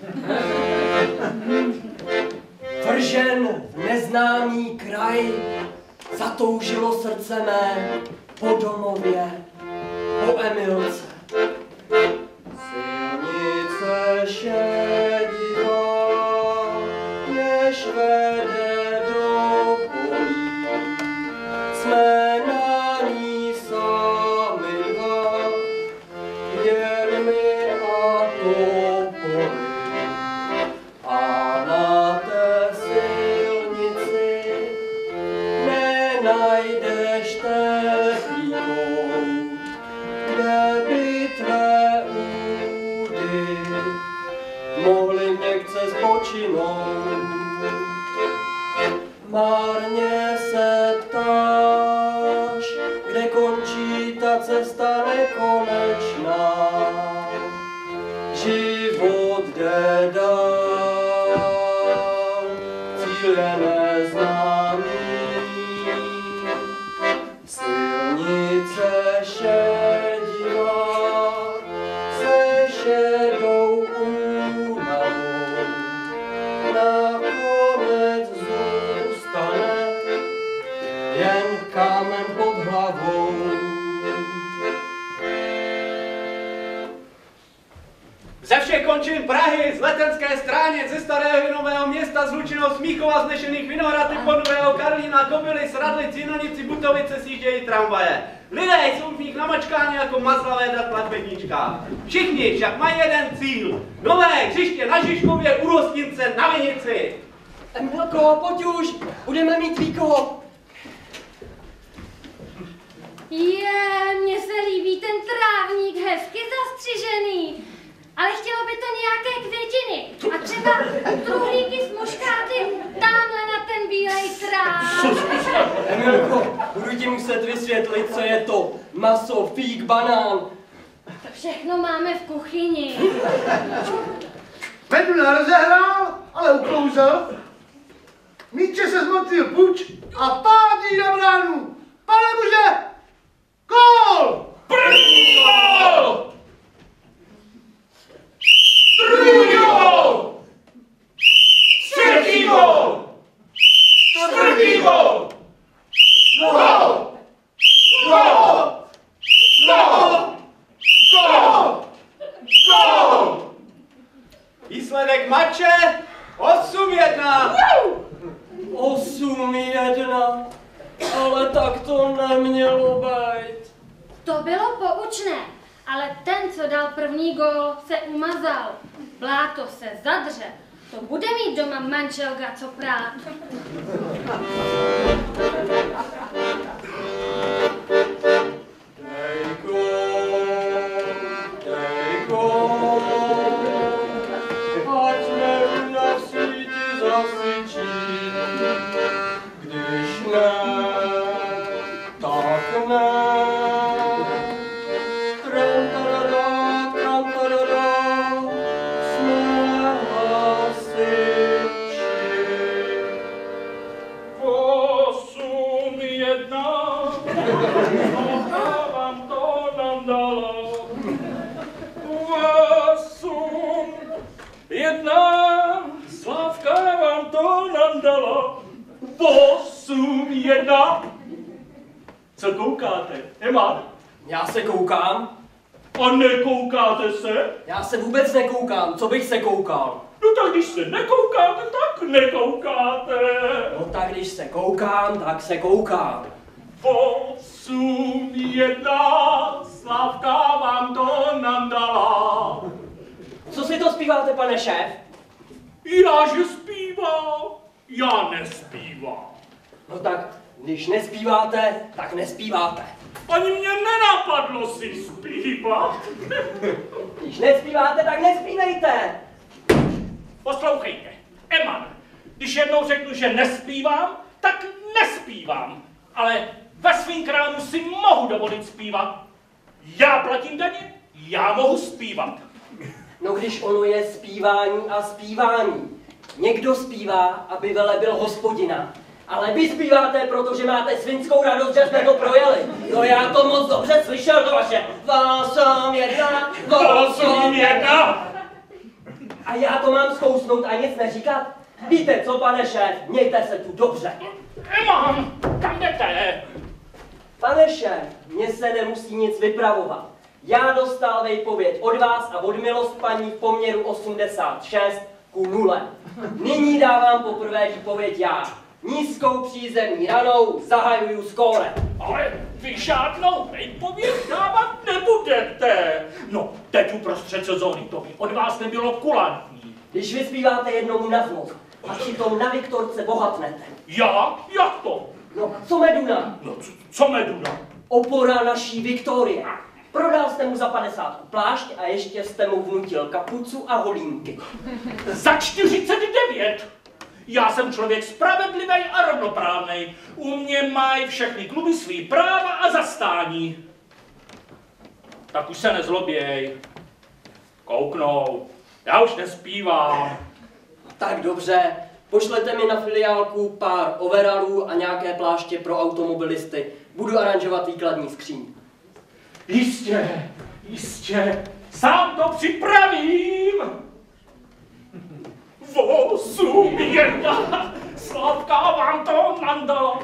Vržen v neznámý kraj, zatoužilo srdce mé po domově, po Emilce. Silnice šedivá, jež vede do polí, jsme na ní sami dva, jen my a topoly. A na té silnici nenajdeš teplý kout, kde by tvé údy mohly měkce spočinout. Marně se ptá cesta nekonečná, život jde dál, cíl je neznámý, silnice šedivá se šedou únavou, nakonec zůstane jen kámen pod hlavou. Ze všech končin Prahy, z Letenské stráně, ze Starého i Nového Města, z Lučinov, Smíchova, z Nešených Vinohrady, Podnového, Karlína, Kobylis, Radlic, Jinonici, Butovice sjíždějí tramvaje. Lidé jsou v nich namačkáni jako mazlavé datla v bedničkách. Všichni však mají jeden cíl. Nové hřiště na Žižkově, u Rostince, na Vinici. Emilko, pojď už, budeme mít výkop. Mně se líbí ten trávník, hezky zastřižený. Ale chtělo by to nějaké květiny. A třeba truhlíky s muškáty tamhle na ten bílej trám. Emilko, budu ti muset vysvětlit, co je to maso, fík, banán. To všechno máme v kuchyni. Meduna rozehrál, ale uklouzel. Míče se zmotil puč a pádí na bránu. Pane muže, gól! První gól! Druhý gól! Třetí gól! Čtvrtý gól! Gól! Gól! Gól! Gól! Gól! Výsledek mače 8-1. 8-1, ale tak to nemělo být. To bylo poučné, ale ten, co dal první gól, se umazal. Bláto se zadře. To bude mít doma manželka co prát. Dej gól, ať Meduna v síti zasyčí. Když ne, tak ne. Slávka vám to nandala. 8-1. Co koukáte? Eman? Já se koukám. A nekoukáte se? Já se vůbec nekoukám. Co bych se koukal? No tak když se nekoukáte, tak nekoukáte. No tak když se koukám, tak se koukám. 8-1. Slávka vám to nandala. Co si to zpíváte, pane šéf? Já že zpívám. Já nespívám. No tak, když nespíváte, tak nespíváte. Ani mě nenapadlo si zpívat. Když nespíváte, tak nespívejte. Poslouchejte, Eman, když jednou řeknu, že nespívám, tak nespívám. Ale ve svým krámu si mohu dovolit zpívat. Já platím daně, já mohu zpívat. No když ono je zpívání a zpívání. Někdo zpívá, aby velebil hospodina. Ale vy zpíváte, protože máte svinskou radost, že jsme to projeli. No já to moc dobře slyšel, to vaše 8-1, 8-1. A já to mám zkousnout a nic neříkat? Víte co, pane šéf, mějte se tu dobře. Eman, kam jdete? Pane šéf, mně se nemusí nic vypravovat. Já dostal výpověď od vás a od milost paní v poměru 86:0. Nyní dávám poprvé výpověď já. Nízkou přízemní ranou zahajuju skóre. Ale vy žádnou výpověď dávat nebudete. No, teď uprostřed sezóny to by od vás nebylo kulantní. Když vyspíváte jednomu na znovu a přitom na Viktorce bohatnete. Já? Jak to? No, co Meduna? No, co Meduna? Opora naší Viktorie. Prodal jste mu za 50 plášť a ještě jste mu vnutil kapucu a holínky. Za 49! Já jsem člověk spravedlivý a rovnoprávnej. U mě mají všechny kluby svý práva a zastání. Tak už se nezloběj. Kouknou. Já už nespívám. Tak dobře, pošlete mi na filiálku pár overallů a nějaké pláště pro automobilisty. Budu aranžovat výkladní skříň. Jistě, jistě. Sám to připravím. 8-1. Slavka vám to nandala.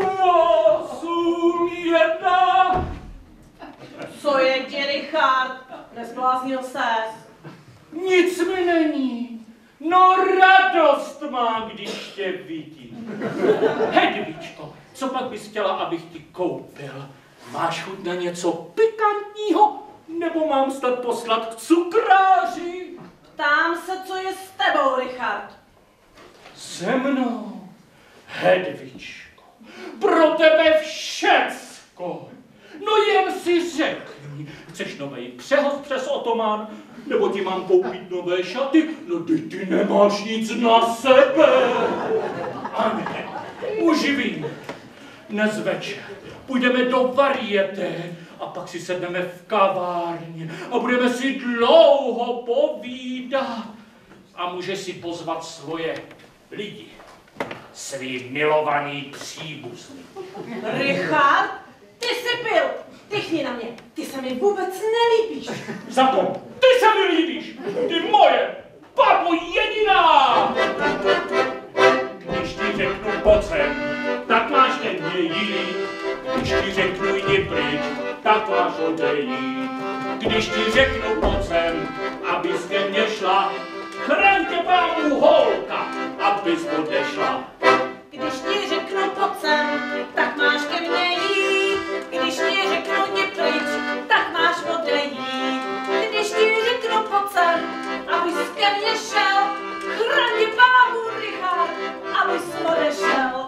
8-1. Co je ti, Richard? Nezbláznil ses? Nic mi není. No radost mám, když tě vidím. Hedvičko, co pak bys chtěla, abych ti koupil? Máš chuť na něco pikantního? Nebo mám snad poslat k cukráři? Ptám se, co je s tebou, Richard. Se mnou, Hedvičko, pro tebe všecko. No jen si řekni, chceš novej přehoz přes otomán, nebo ti mám koupit nové šaty? No ty nemáš nic na sebe. A ne, už vím, dnes večer půjdeme do varieté a pak si sedneme v kavárně a budeme si dlouho povídat. A můžeš si pozvat svoje lidi, svý milovaný příbuzný. Richard, ty jsi pil. Tychni na mě, ty se mi vůbec nelíbíš. Za to, ty se mi líbíš, ty moje, babo jediná. Když ti řeknu pojď sem, tak máš ke mně jít. Když ti řeknu jdi pryč, tak máš odejít. Když ti řeknu pojď sem, abys ke mně šla, chraň tě pánu holka, abys odešla. Když ti řeknu pojď sem, tak máš ke mně jít. Když ti řeknu jdi pryč, tak máš odejít. Když ti řeknu pojď sem, abys ke mně šel, chraň tě pánu, Richard, abys odešel.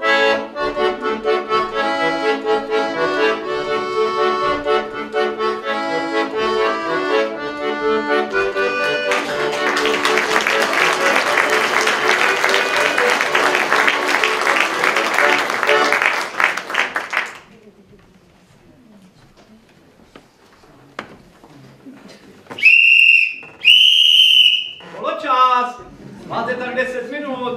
Poločas! Máte tak 10 minut.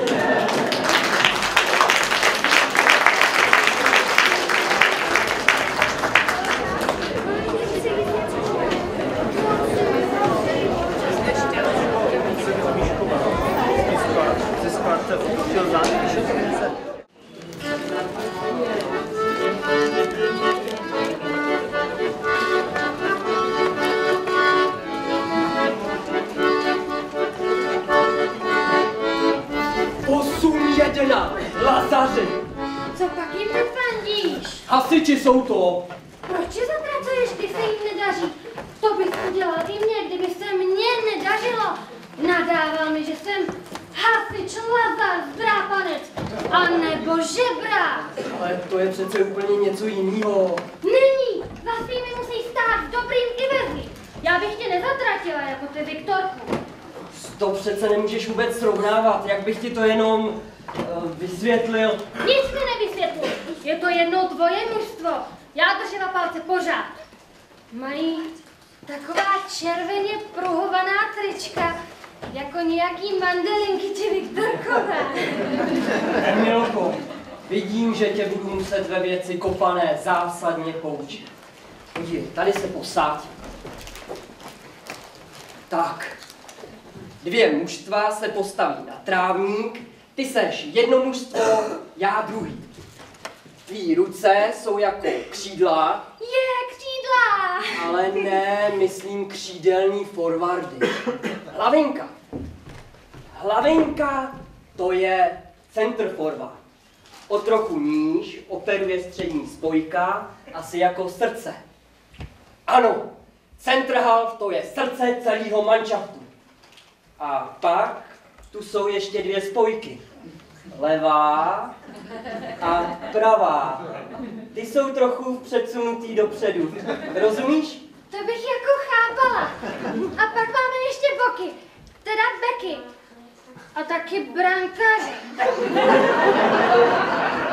Lazaři! Co pak jim nefandíš? Hasiči jsou to! Proč je zatracuješ, když se jim nedaří? To bys udělal i mě, kdyby se mně nedařilo. Nadával mi, že jsem hasič, lazar, zdrápanec, anebo žebrák. Ale to je přece úplně něco jiného. Není! Za svými musí stát v dobrým i ve zlým. Já bych tě nezatratila jako ty, Viktorku. To přece nemůžeš vůbec srovnávat, jak bych ti to jenom vysvětlil. Nic mi nevysvětluj. Je to jedno tvoje mužstvo. Já držím na palce pořád. Mají taková červeně pruhovaná trička, jako nějaký mandelinky či Viktorkové. Emilko, vidím, že tě budu muset ve věci kopané zásadně poučit. Podívej, tady se posaď. Tak, 2 mužstva se postaví na trávník, ty seš jedno mužstvo, já druhý. Tvý ruce jsou jako křídla. Je, křídla! Ale ne, myslím křídelní forwardy. Hlavinka. Hlavinka, to je center forward. O trochu níž operuje střední spojka, asi jako srdce. Ano, center half, to je srdce celého manšaftu. A pak tu jsou ještě 2 spojky. Levá a pravá. Ty jsou trochu předsunutý dopředu. Rozumíš? To bych jako chápala. A pak máme ještě boky, teda beky. A taky brankáři.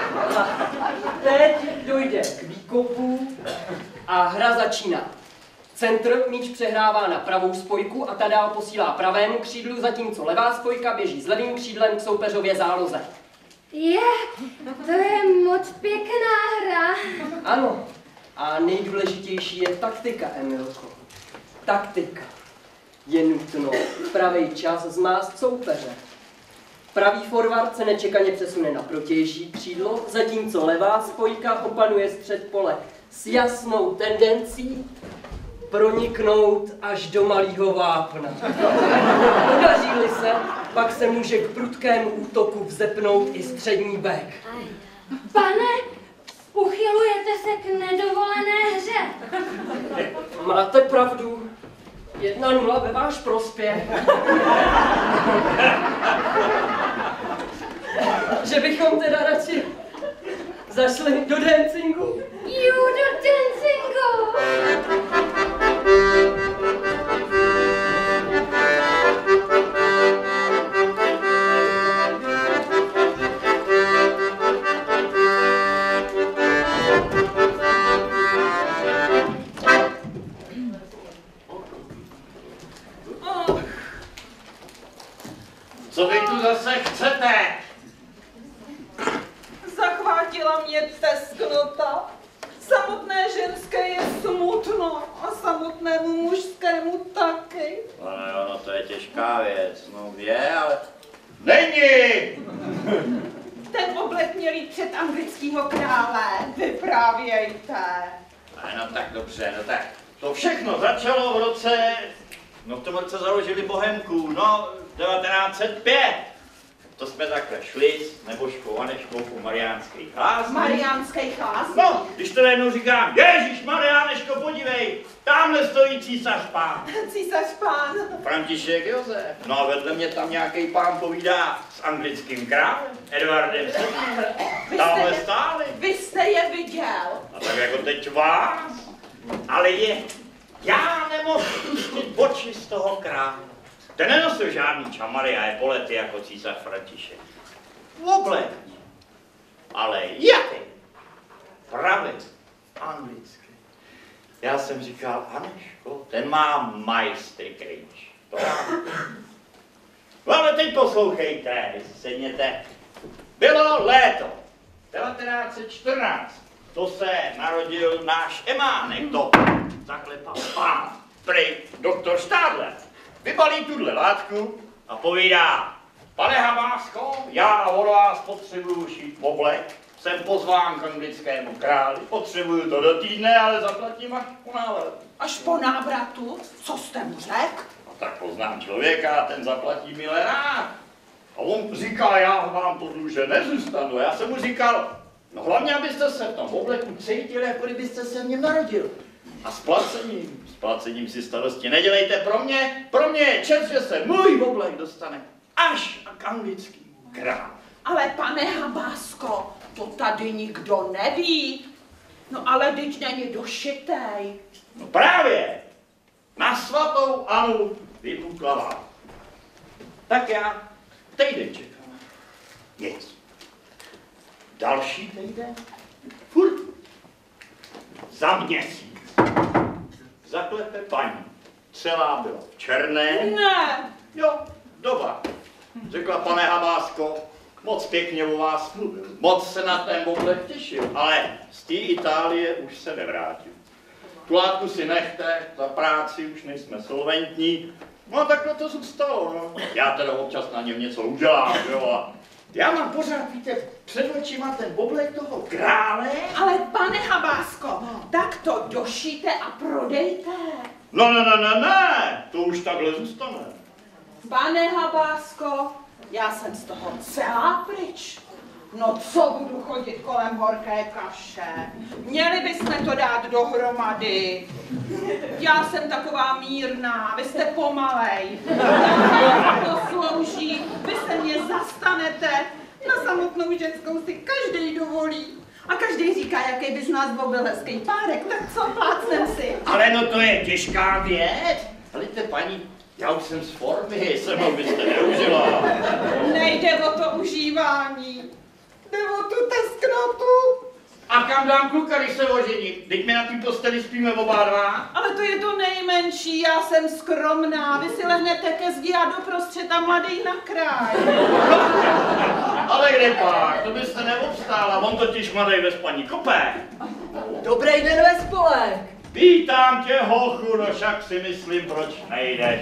A teď dojde k výkopu a hra začíná. Centr míč přehrává na pravou spojku a ta dál posílá pravému křídlu, zatímco levá spojka běží s levým křídlem k soupeřově záloze. To je moc pěkná hra. Ano, a nejdůležitější je taktika, Emilko. Taktika. Je nutno v pravý čas zmást soupeře. Pravý forward se nečekaně přesune na protější křídlo, zatímco levá spojka opanuje střed pole s jasnou tendencí proniknout až do malého vápna. Podaří-li se, pak se může k prudkému útoku vzepnout i střední bek. Pane, uchylujete se k nedovolené hře. Máte pravdu. 1-0 ve váš prospěch. Že bychom teda radši zašli do dancingu. Do dancingu! Co vy tu zase chcete? Zachvátila mě tesknota. Samotné ženské je smutno a samotnému mužskému taky. No, to je těžká věc. No je, ale... Není! Ten oblek měl jít před anglického krále. Vyprávějte. No tak dobře, no tak. To všechno začalo v roce... No v tom roce založili Bohemku, no 1905. To jsme takhle šli s Nebožkou Aneškou po Mariánských Lázních. Mariánských Lázních? No, když to najednou říkám, Ježišmarja, Aneško, podívej, tamhle stojí císař pán. Císař pán. František Josef. No a vedle mě tam nějaký pán povídá s anglickým králem, Edwardem VII. Tamhle stáli. Vy jste je viděl. A tak jako teď vás, ale já nemohu pustit oči z toho krále. Ten nenosil žádný čamary a epolety jako císař František. Oblek. Ale jaký? Pravý, anglický. Já jsem říkal, Aneško, ten má majstry kryč. No ale teď poslouchejte, sedněte. Bylo léto 1914. To se narodil náš Emánek, to zaklepal pán, prej doktor Štádler. Vybalí tuhle látku a povídá, pane Hamásko, já od vás potřebuju šít oblek, jsem pozván k anglickému králi, potřebuju to do týdne, ale zaplatím až po návratu. Až po návratu? Co jste mu řekl? No tak poznám člověka, ten zaplatí milé rád. A on říká, já vám to dluže nezůstanu. Já jsem mu říkal, no hlavně, abyste se v tom obleku cítili, jako kdybyste se v něm narodil. A s placením si starosti nedělejte pro mě je čest, že se můj oblek dostane až k anglickým králi. Ale pane Habásko, to tady nikdo neví. No ale teď není došitej. No právě, na svatou Anu vypukla válka. Tak já týden čekám. Nic. Další týden? Furt. Za měsíc. Zaklepe paní. Celá byla v černé. Ne. Jo, doba. Řekla, pane Habásko, moc pěkně o vás mluvil. Moc se na ten oblek těšil, ale z té Itálie už se nevrátil. Tu látku si nechte, za práci už nejsme solventní. No a takhle to zůstalo, no. Já teda občas na něm něco udělám, jo. A já mám pořád, víte, před očima ten oblek toho krále. Ale pane Habásko, tak to došijte a prodejte. Ne, to už takhle zůstane. Pane Habásko, já jsem z toho celá pryč. No co budu chodit kolem horké kaše? Měli bychom to dát dohromady. Já jsem taková mírná, vy jste pomalej. To slouží, vy se mě zastanete. Na samotnou ženskou si každý dovolí. A každý říká, jaký by z nás byl hezký párek, tak co, plácnem si. Ale no to je těžká věc. Hleďte, paní, já už jsem z formy, se mnou byste neužila. Nejde o to užívání. Jde o tu tesknotu. A kam dám kluka, když se ožení? Teď mi na té posteli spíme oba dva. Ale to je to nejmenší, já jsem skromná. Vy si lehnete ke zdi a doprostřed a mladý na kraj. Ale kde pak, to byste neobstála, on totiž mladej ve spaní kope. Dobrý den ve spolek. Vítám tě, hochu, no však si myslím, proč nejdeš.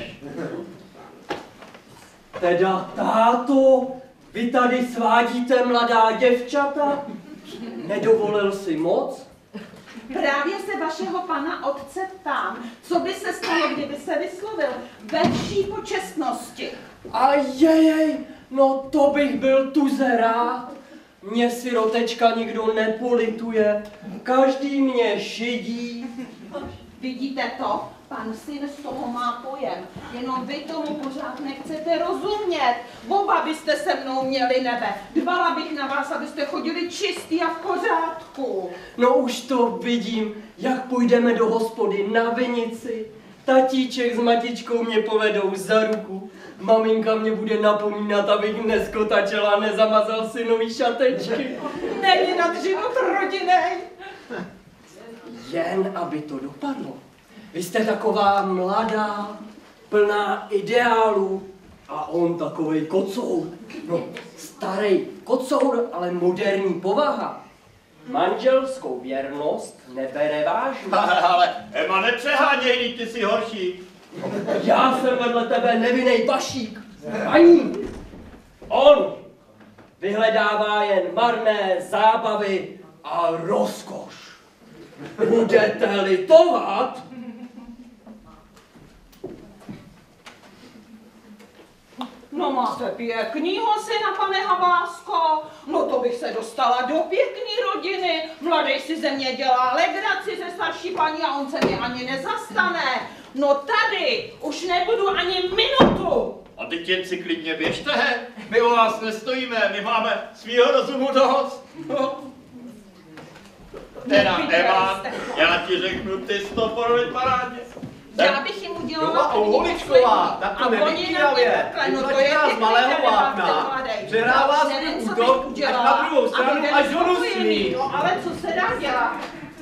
Teda, táto, vy tady svádíte mladá děvčata? Nedovolil si moc? Právě se vašeho pana otce ptám, co by se stalo, kdyby se vyslovil ve vší počestnosti. A jej, no to bych byl tuze rád. Mě sirotečka nikdo nepolituje, každý mě šidí. Vidíte to? Pan syn z toho má pojem, jenom vy tomu pořád nechcete rozumět. Oba byste se mnou měli nebe. Dbala bych na vás, abyste chodili čistý a v pořádku. No už to vidím, jak půjdeme do hospody na vinici. Tatíček s matičkou mě povedou za ruku. Maminka mě bude napomínat, abych neskotačela a nezamazal synový šatečky. Není nad život rodinej. Jen aby to dopadlo. Vy jste taková mladá, plná ideálů a on takovej kocour. No, starý kocour, ale moderní povaha. Manželskou věrnost nebere vážně. Ale Ema, nepřeháněj, teď ty jsi horší. Já jsem vedle tebe nevinnej pašík. Ani on vyhledává jen marné zábavy a rozkoš. Budete litovat? No máte pěknýho syna, pane Habásko. No to bych se dostala do pěkný rodiny. Mladej si ze mě dělá legraci ze starší paní a on se mě ani nezastane. No tady už nebudu ani minutu. A teď jen si klidně běžte, he? My o vás nestojíme, my máme svýho rozumu dost. Teda, Ema, já ti řeknu, ty jsi to porobit parádně. Já bych jim udělala Doma Holičková, tak to nevykýravě, vytlačená z malého vlákna, přehrává svůj útok až na druhou stranu až do nosní. No ale co se dá dělat?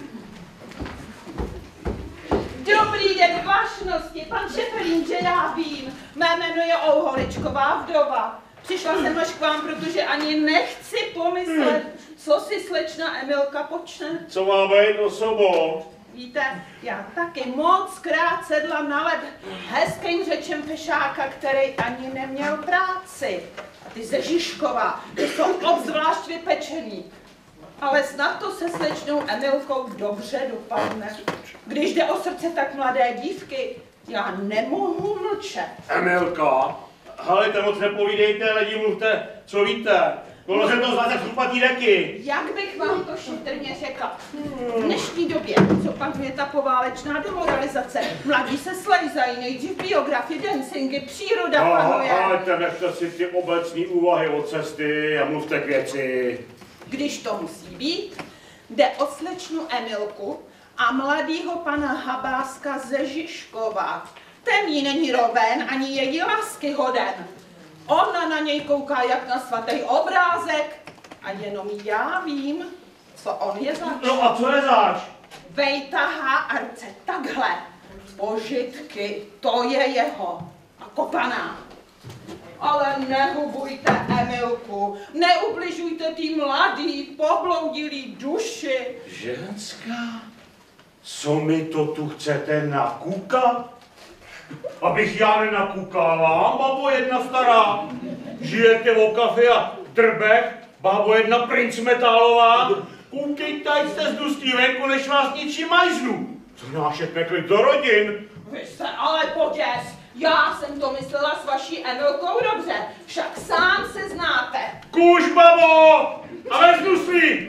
Dobrý den, vašnosti, pan Šeferín, že já vím. Mé jméno je Holičková vdova. Přišla jsem až k vám, protože ani nechci pomyslet, co si slečna Emilka počne. Co má být osobou? Víte, já taky moc krát sedla na led hezkým řečem fešáka, který ani neměl práci. A ty ze Žižkova, ty jsou obzvlášť vypečený. Ale snad to se slečnou Emilkou dobře dopadne. Když jde o srdce tak mladé dívky, já nemohu mlčet. Emilka? Halejte, moc nepovídejte, lidi, mluvte, co víte. Bylo se to zvlášť chlupatý deky. Jak bych vám to šetrně řekla? V dnešní době, co panuje ta poválečná demoralizace, mladí se slejzají, nejdřív biografie, dancingy, příroda panuje. Halejte, nechte si ty obecné úvahy od cesty a mluvte k věci. Když to musí být, jde o slečnu Emilku a mladýho pana Habáska ze Žižkova. Ten jí není roven, ani její lásky hoden. Ona na něj kouká jak na svatý obrázek a jenom já vím, co on je zač. No a co je zač? Vejtahá a ruce takhle. Požitky, to je jeho. A kopaná. Ale nehubujte Emilku, neubližujte tý mladý, pobloudilý duši. Ženská? Co mi to tu chcete nakukat? Abych já nenakukávám, babo jedna stará. Žijete o kafe a drbech, babo jedna princ metálová. Koukejte, jste z dustí venku, než vás ničí majznu. Co nášetne klid do rodin. Vy se ale poděs. Já jsem to myslela s vaší Emilkou dobře, však sám se znáte. Kůž, babo! A veznu si!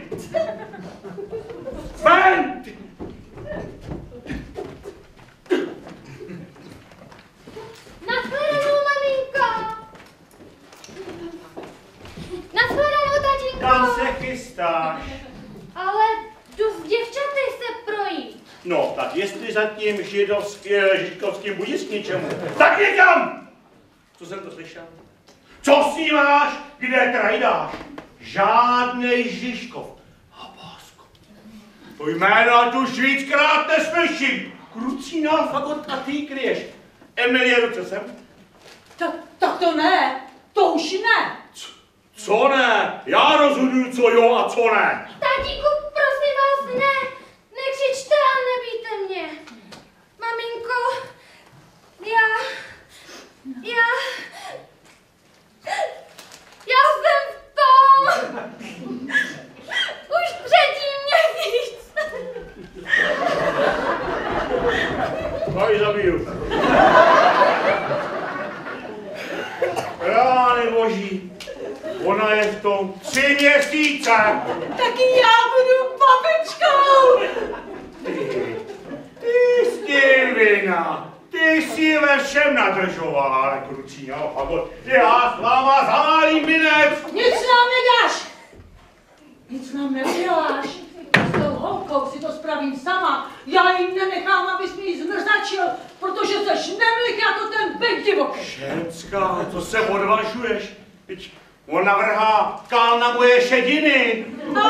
Ven! Nashledanou, maminko! Nashledanou, tatínko! Kam se chystáš? Ale jdu s děvčaty se projít. No, tak jestli za tím žižkovským budíš k ničemu, tak někam! Co jsem to slyšel? Co snímáš, kde trajdáš? Žádnej Žižkov. Habásko. To jméno ať už víckrát neslyším. Krucína, fagot a ty kryješ. Emilie, ruce sem. Tak to ne, to už ne. Co ne? Já rozhoduju, co jo a co ne. Tatíku, prosím vás, ne. Nekřičte a nebijte mě. Maminko, já jsem v tom. Už třetí měsíc. Tady zabiju. Rány boží. Ona je v tom 3 měsíce. Taky já budu babičkou. Ty s tím vina. Ty jsi ve všem nadržovala, ale krucína, fagot. Já s váma zamálím minec. Nic nám nedáš. Nic nám neuděláš. S tou holkou si to spravím sama. Já jim nenechám, abys mi ji zmrzačil, protože seš nemlik jako ten byk divoký. Ženská, co se odvažuješ? On vrhá kál na moje šediny.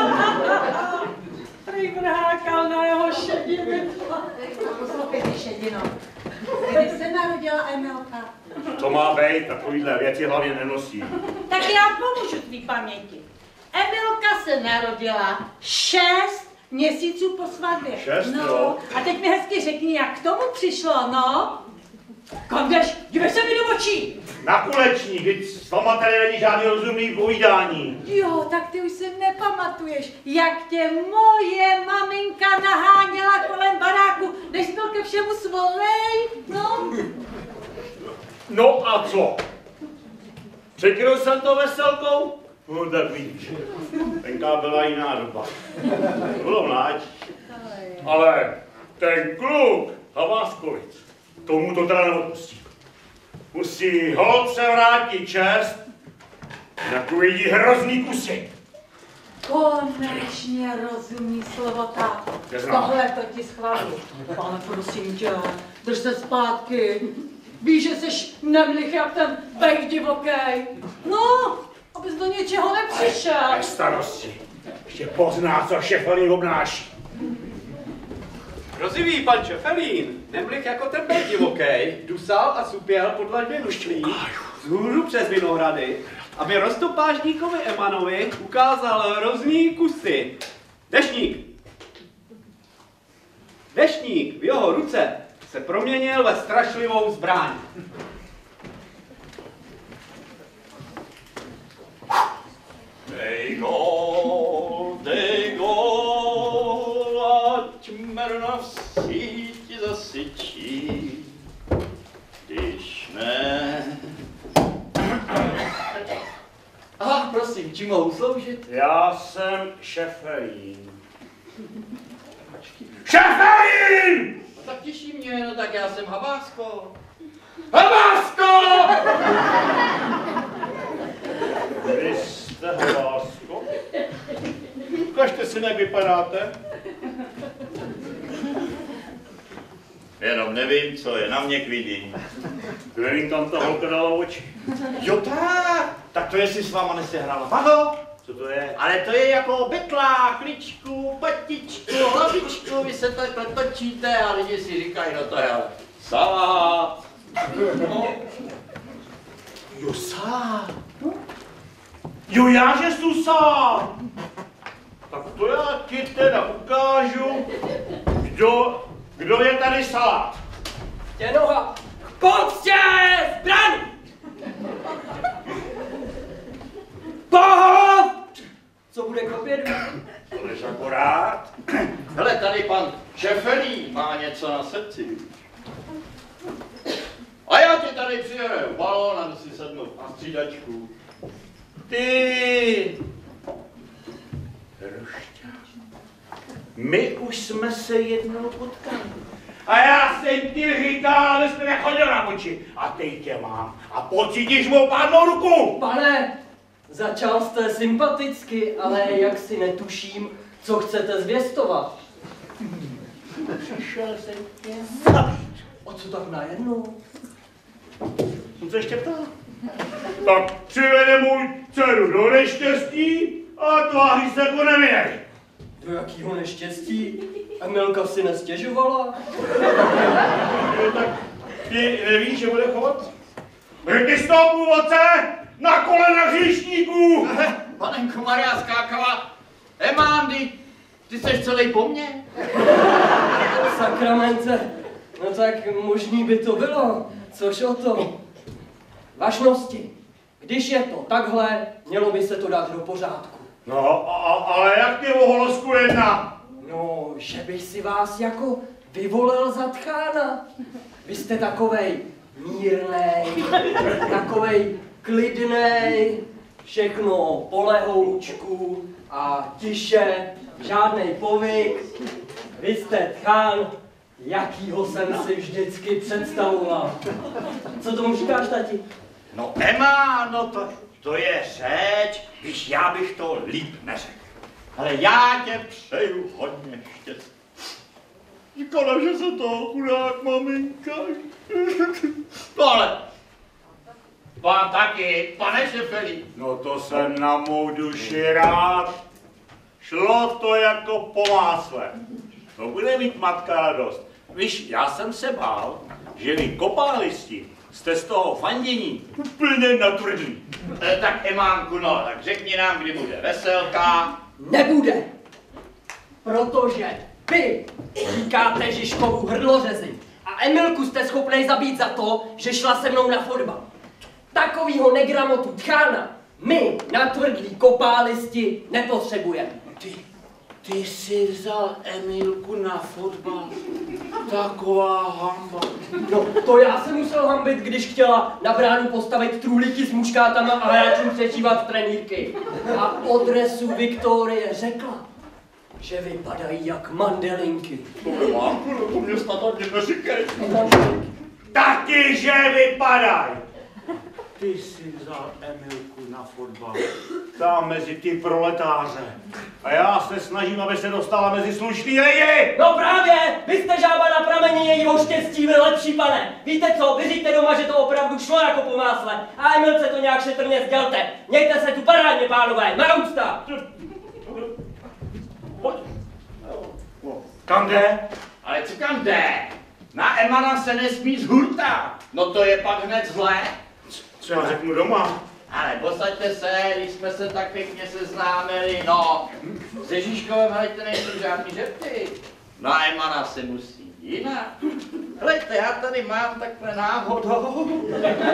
Prý vrhá kál na jeho šediny. Poslouchej ty šedino. Kdy se narodila Emilka? To má být, takovýhle věci hlavně nenosí. Tak já pomůžu tvý paměti. Emilka se narodila 6 měsíců po svatbě. 6, no. jo. A teď mi hezky řekni, jak k tomu přišlo, no? Kam jdeš? Dívej se mi do očí! Na kuleční, vždyť s váma tady není žádný rozumný povídání. Jo, tak ty už si nepamatuješ, jak tě moje maminka naháněla kolem baráku, než byl ke všemu svolej, no? No a co? Překryl jsem to veselkou? No tak vidíš, tenká byla jiná doba. Bylo mláď. Ale ten kluk Haváskovic, tomu to teda neodpustí. Musí holce vrátit čest, jak uvidí hrozný kusy. Konečně rozumí slovo táto. Tohle to ti schválí. Ale prosím tě, drž se zpátky. Víš, že jsi nemlich jak ten bejk divoký. No, abys do něčeho nepřišel. Bez starosti. Ještě pozná, co Šefelín obnáší. Rozivý pan Šefelín, nemlich jako ten bejk divokej, dusal a supěl po dlažbě nušlí, vzhůru přes Vinohrady, aby roztopážníkovi Emanovi ukázal hrozný kusy. Deštník! Deštník v jeho ruce se proměnil ve strašlivou zbraň. Dej gól, ať merna v síti zasyčí, když ne. Aha, prosím, čím mohu sloužit? Já jsem Šefelín. Šefelín! No tak těší mě, no tak já jsem Habásko. Habásko! Vy jste Habásko? Ukažte si, jak vypadáte. Jenom nevím, co je na mě k vidění. Nevím, kam ta holka dala oči. Jo tak to jestli s váma nesehrála Vaho. Co to je? Ale to je jako betla, kličku, patičku, hlavičku, vy se takhle točíte a lidi si říkají, no to je ale salát. No. Jo, salát. Jo, já že jsi salát. Tak to já ti teda ukážu, kdo je tady salát. Těnoha, poctě, zbraň! Pohov! Co bude k obědu? Budeš akorát. Hele, tady pan Šefelín má něco na srdci. A já ti tady přijedu balón a jdu si sednout na střídačku. Ty! Rošťa. My už jsme se jednou potkali. A já jsem ti říkal, ale jsi nechodil na oči. A teď tě mám. A pocítíš mou pádnou ruku. Pane, začal jste sympaticky, ale jak si netuším, co chcete zvěstovat. Přišel jsem tě zabít. O co tak najednou? Jsem se ještě ptal. Tak přivede můj dceru do neštěstí a tváří se jako nevinnej. Do jakýho neštěstí? Emilka si nestěžovala? Tak ty nevíš, že bude chod? Běžte z toho původce! Na kolena hříšníků! Panenko Maria skákala. Emandy, ty seš celý po mně? Sakramente, no tak možný by to bylo, což o to. Vašnosti, když je to takhle, mělo by se to dát do pořádku. No, ale jak ty o holosku jedna? No, že bych si vás jako vyvolil za tchána. Vy jste takovej mírnej, takovej klidnej, všechno po lehoučku a tiše, žádnej povyk. Vy jste tchán, jakýho jsem si vždycky představoval. Co tomu říkáš, tati? No Emma, no to je řeč, když já bych to líp neřekl. Ale já tě přeju hodně štěstí. Škoda, že se toho chudák maminka. No ale, vám taky, pane Šefeli. No to jsem na mou duši rád. Šlo to jako po másle. To bude mít matka radost. Víš, já jsem se bál, že vy kopálisti jste z toho fandění úplně natvrdlí. Tak Emánku, no, tak řekni nám, kdy bude veselka. Nebude, protože vy říkáte Žižkovu hrdlořezi a Emilku jste schopnej zabít za to, že šla se mnou na fotbal. Takovýho negramotu tchána my natvrdlí kopálisti nepotřebujeme. Ty jsi vzal Emilku na fotbal. Taková hamba. No, to já jsem musel hambit, když chtěla na bránu postavit trůlíky s muškátama a hráčům přečívat trenýrky. A o dresu Viktorie řekla, že vypadají jak mandelinky. To mě snad ani neříkej. Taky, že vypadají. Ty jsi vzal Emilku na fotbal. Tam mezi ty proletáře. A já se snažím, aby se dostala mezi slušný lidi. No právě, vy jste žába na prameni jejího štěstí, vy lepší pane. Víte co, vyříďte doma, že to opravdu šlo jako po másle. A Emilce to nějak šetrně sdělte. Mějte se tu parádně, pánové, na ústa. Kam jde? Ale co kam jde? Na Emana se nesmí zhurtat. No to je pak hned zlé. Co já řeknu doma? Ale posaďte se, když jsme se tak pěkně seznámili, no. Se Žižkovem, hejte, nejsou žádný žepty. Na Emana se musí jinak. Hlejte, já tady mám takhle náhodou.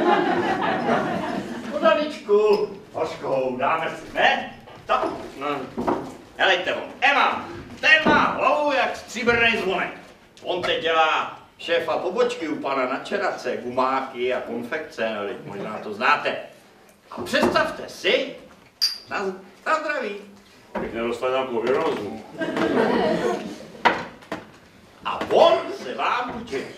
Podaličku. Hořkou, dáme si, ne? Tak, no. Helejte on, Emma, ten má hlavu jak stříbrný zvonek. On teď dělá šéfa pobočky u pana Načerace, gumáky a konfekce, no, možná to znáte. A představte si, na zdraví. Bych nedostal nějakou virózu. A on se vám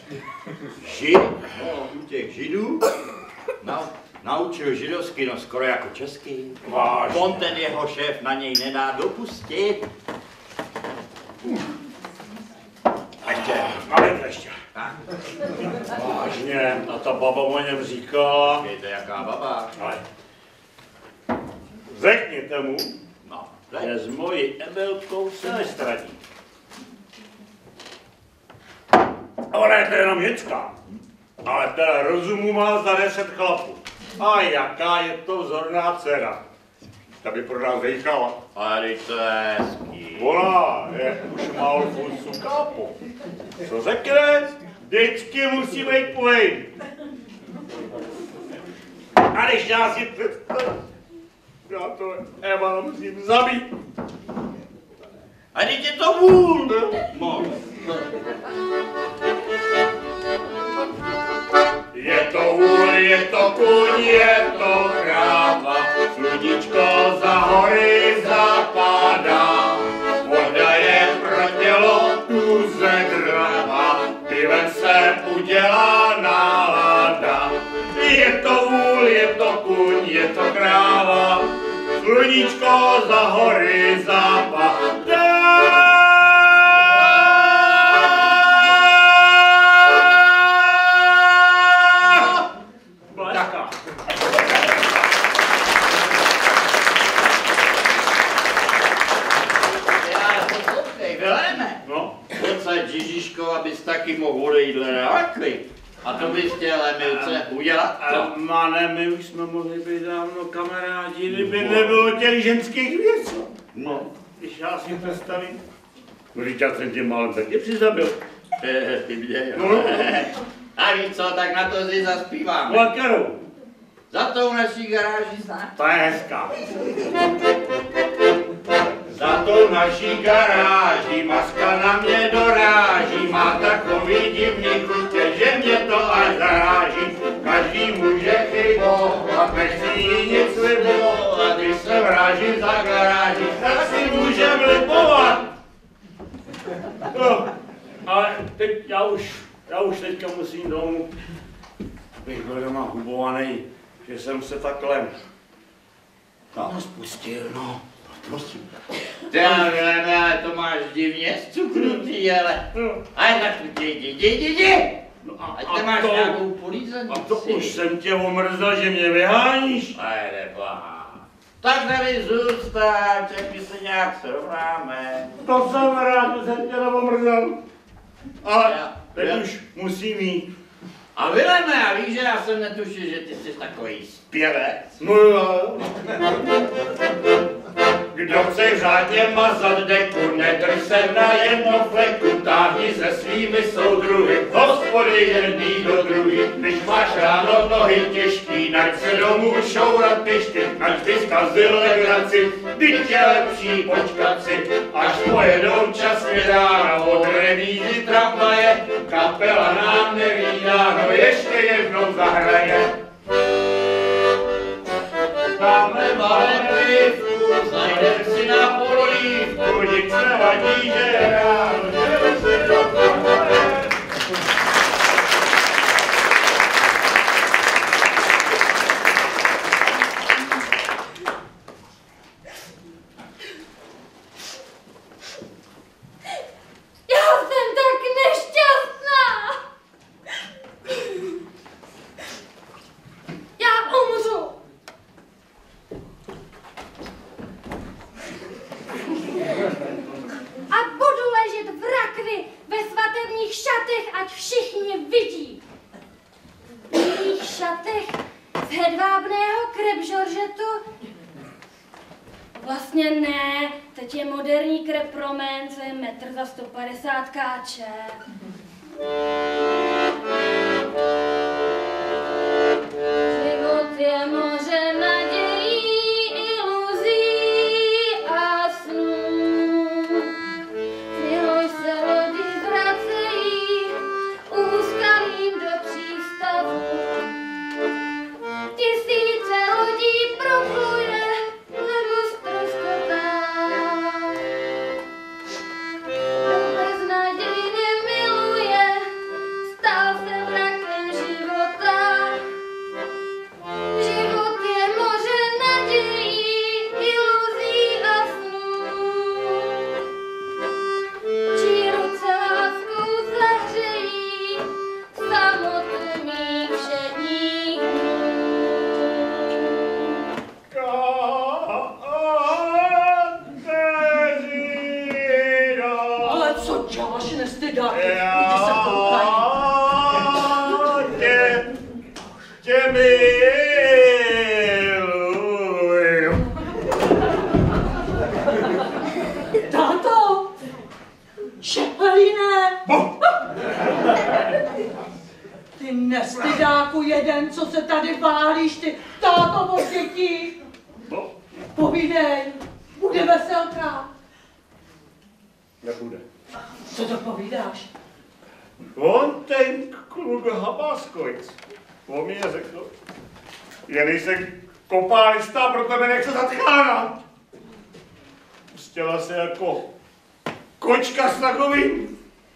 u těch židů naučil židovsky, no skoro jako česky. Vážně. On ten jeho šéf na něj nedá dopustit. Ještě. Ale ještě. Vážně, a ta baba o něm říkala. Víte, jaká baba? Ale řekněte mu, No, že s mojí Emilkou se nestradí. Ona je to jenom děcka, ale teda rozumu má za 10 chlapů. A jaká je to vzorná dcera. Ta by pro nás dejchala. ale to je hezký. Ona je už malou fusu kápo. Co řekne, vždycky musí být povejný. A když já si představím, já to Eva musím zabít. A teď je to vůl, no. Je to vůl, je to kůň, je to kráva, sluníčko za hory zapadá. Voda je pro tělo tuze drava, pivem se udělá nálada. Je to vůl, je to kůň, je to kráva, sluníčko za hory zapadá. odsaď Žižiško, abys taky mohl odejdle na rakvi. A to bys chtěl, Emilce, udělat to. Mane, my už jsme mohli být dávno kamarádi, kdyby nebylo těch ženských věců. No, když já si představím. No, říkal jsem tě málem taky přizabil. Ty mě, jo. A víš co, tak na to si zaspíváme. No a kterou? Za tou naší garáží znáš? To je hezká. Za tou naší garáží maska na mě doráží, má takový divný chutě, že mě to až zaráží. Každý může chybovat, nechci jí nic slibovat, když se vrážím za garáží, tak si můžem libovat. No, ale teď já už teďka musím domů. Bych byl doma hubovaný, že jsem se takhle spustil, no. Prosím. Ale to máš divně zcuknutý, ale. Ale tak jdi. Ať to máš nějakou polízanici. A to už jsem tě omrzl, že mě vyháníš. Ale nebá. Tak tady zůstaň, my se nějak srovnáme. To jsem rád, že jsem tě neomrzl. Ale teď už musím jít. A Vileme, a víš, že já jsem netušil, že ty jsi takový zpěvec? No jo. Kdo chce řádně mazat deku, nedrž se na jedno fleku, táhni se svými soudruhy, hospody jedný do druhý. Když máš ráno nohy těžký, naď se domů šourat pišky, naď by zkazil legraci, vždyť je lepší počkat si, až pojedou časně ráno od remízy tramvaje, kapela nám nevídá, no ještě jednou zahraje. Tamhle malé pivku, zajdem si na polívku, nic nevadí, že je ráno, že se dokonale. Já jsem tak nešťastná! Já umřu! A budu ležet v rakvi ve svatebních šatech, ať všichni vidí. V bílých šatech z hedvábného krep žoržetu. Vlastně ne, teď je moderní krep romen, co je metr za 150 káče. Život je moře nadějí, iluzí a snů. Z něhož se lodi vracejí úskalím do přístavu. Tisíce lodí propluje nebo ztroskotá. Beznadějně miluje, stal se vrakem života. Život je moře nadějí, iluzí a snů. Čí ruce láskou zahřejí samotu mých všedních dnů. Ale co děláš, nestydáky? Lidi se koukají. Tě miluju. Táto! Šepelíne! Ty nestydáku jeden, co se tady válíš, ty táto od dětí. Povídej, bude veselka. Nebude. Co to povídáš? On ten kluk Habaskojc, on mi řekl, že nejsem kopálista, pro tebe nechce zatchána. Pustěla se jako kočka s takovým.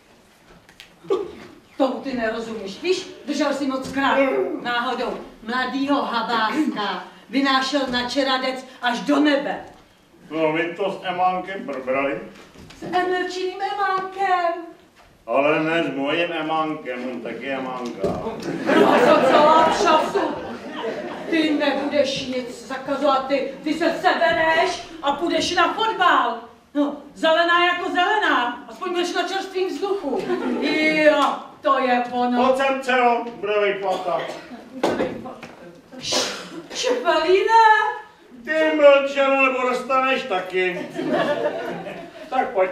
Tomu ty nerozumíš, víš? Držel si moc krát. Náhodou mladýho Habáska vynášel na Čeradec až do nebe. No, my to s Emánkem probrali. S Emilčiným Emánkem. Ale ne s mojím Emánkem, on taky Emánka. No to celá času. Ty nebudeš nic zakazovat, ty se sebereš a půjdeš na fotbal. No, zelená jako zelená, aspoň budeš na čerstvým vzduchu. Jo, to je ono. Pojď sem, Cero, bude vyplatat. Šepelíne! Ty mlčeno, nebo dostaneš taky. Tak pojď.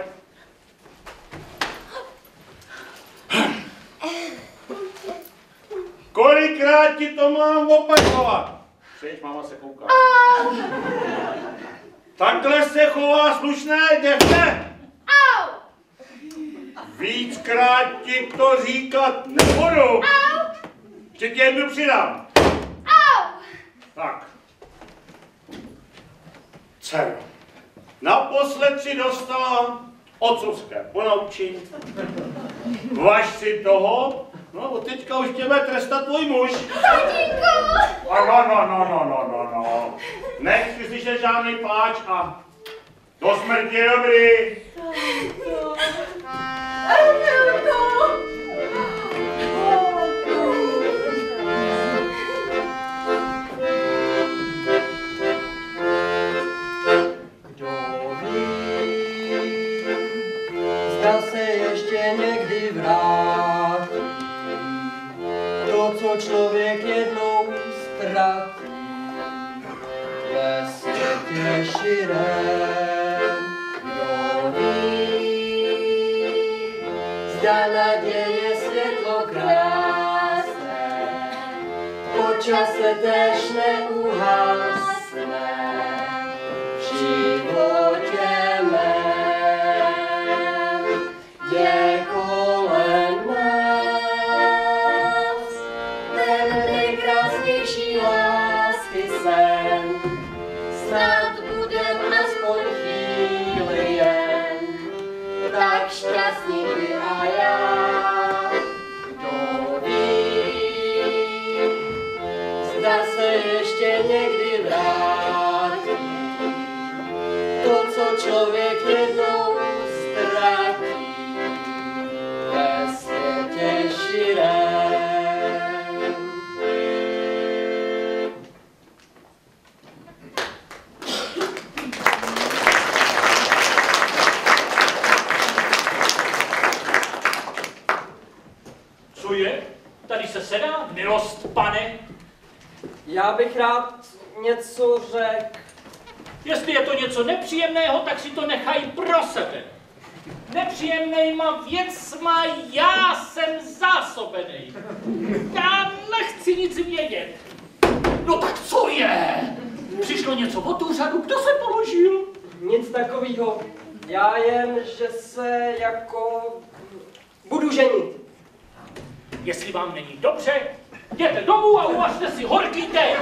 Kolikrát ti to mám opakovat? Přijď, máma se kouká. Takhle se chová slušné děvče? Víckrát ti to říkat nebudu. Že ti jednu přidám. Tak. Dcero, naposled si dostala otcovské ponaučení. Važ si toho, no od teďka už tě bude trestat tvůj muž. Tatínku! No. Nechci slyšet žádný pláč a do smrti je dobrý. Zda se ještě někdy vrátí to, co člověk jednou ztratí ve světě širém. Kdo ví, zda naděje světlo krásné po čase též neuhasne v životě mém. Je kolem nás ten nejkrásnější lásky sen. Snad budem aspoň chvíli jen tak šťastný ty a já. Kdo ví, zda se ještě někdy vrátí to, co člověk jednou ztratí ve světě širém. Co je? Tady se sedá, milost, pane. Já bych rád něco řekl. Jestli je to něco nepříjemného, tak si to nechaj pro sebe. Nepříjemnýma věcma já jsem zásobený. Já nechci nic vědět. No tak co je? Přišlo něco od úřadu, kdo se položil? Nic takového. Já jen, že se jako budu ženit. Jestli vám není dobře, jděte domů a uvažte si horký dej.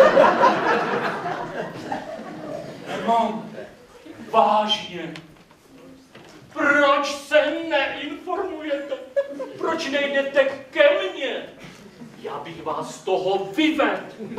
Mám vážně. Proč se neinformujete? Proč nejdete ke mně? Já bych vás z toho vyvedl.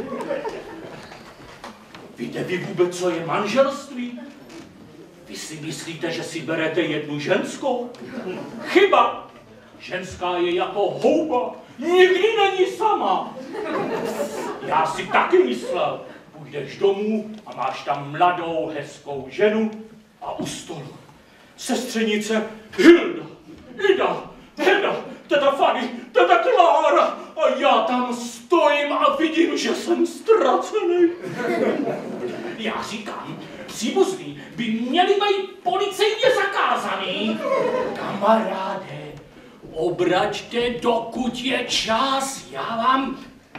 Víte vy vůbec, co je manželství? Vy si myslíte, že si berete jednu ženskou? Chyba! Ženská je jako houba, nikdy není sama. Já si taky myslel, půjdeš domů a máš tam mladou, hezkou ženu a u stolu sestřenice Hilda, Ida, Heda, teta Fanny, teta Klára a já tam stojím a vidím, že jsem ztracený. Já říkám, příbuzní by měli být policejně zakázaný. Kamaráde, obraťte, dokud je čas, já vám...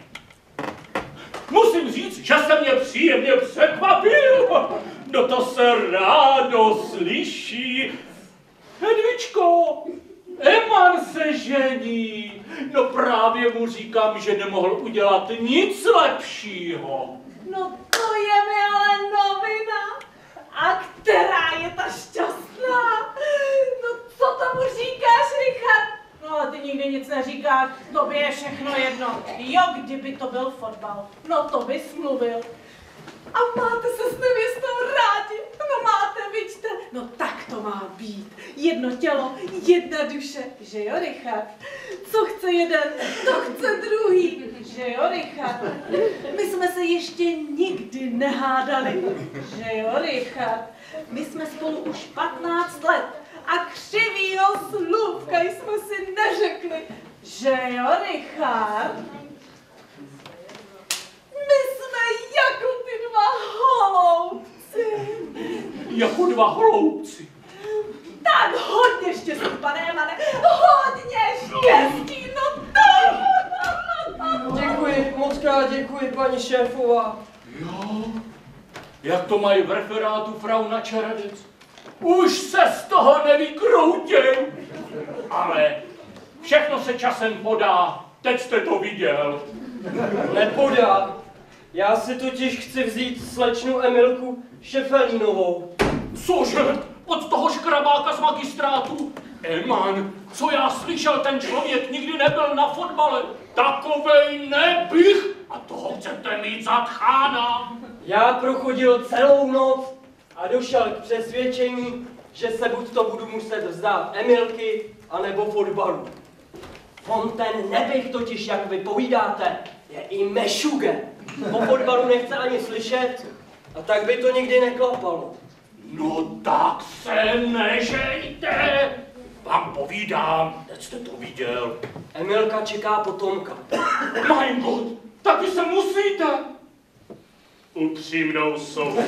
Musím říct, že jste mě příjemně překvapil. No to se rádo slyší. Hedvičko, Eman se žení. No právě mu říkám, že nemohl udělat nic lepšího. No to je mi ale novina. A která je ta šťastná? No co tomu říkáš, Richard? No ale ty nikdy nic neříkáš, tobě je všechno jedno. Jo, kdyby to byl fotbal, no to bys mluvil. A máte se s nevěstou rádi? No máte, vidíte? No tak to má být. Jedno tělo, jedna duše, že jo, Richard? Co chce jeden, to chce druhý, že jo, Richard? My jsme se ještě nikdy nehádali, že jo, Richard? My jsme spolu už 15 let a křivýho slůvka dokud jsme si neřekli, že jo, Richard? My jsme jako ty dva holoubci. Jako dva holoubci. Tak hodně štěstí, pane Emane, hodně štěstí, no to. Děkuji, moc krát děkuji, paní šéfová. Jo, jak to mají v referátu frau Načaradec. Už se z toho nevykroutěj. Ale všechno se časem podá, teď jste to viděl. Nepodá. Já si totiž chci vzít slečnu Emilku Šefelínovou. Cože? Od toho škrabáka z magistrátu? Eman, co já slyšel, ten člověk nikdy nebyl na fotbale. Takovej nebych. A toho chcete mít za tchána. Já prochodil celou noc a došel k přesvědčení, že se buď to budu muset vzdát Emilky, anebo fotbalu. On ten nebych totiž, jak vy povídáte, je i mešuge. Po fotbalu nechce ani slyšet a tak by to nikdy neklapalo. No tak se nežejte. Vám povídám, teď jste to viděl. Emilka čeká potomka. Mein Gott, taky se musíte. Upřímnou souhlas.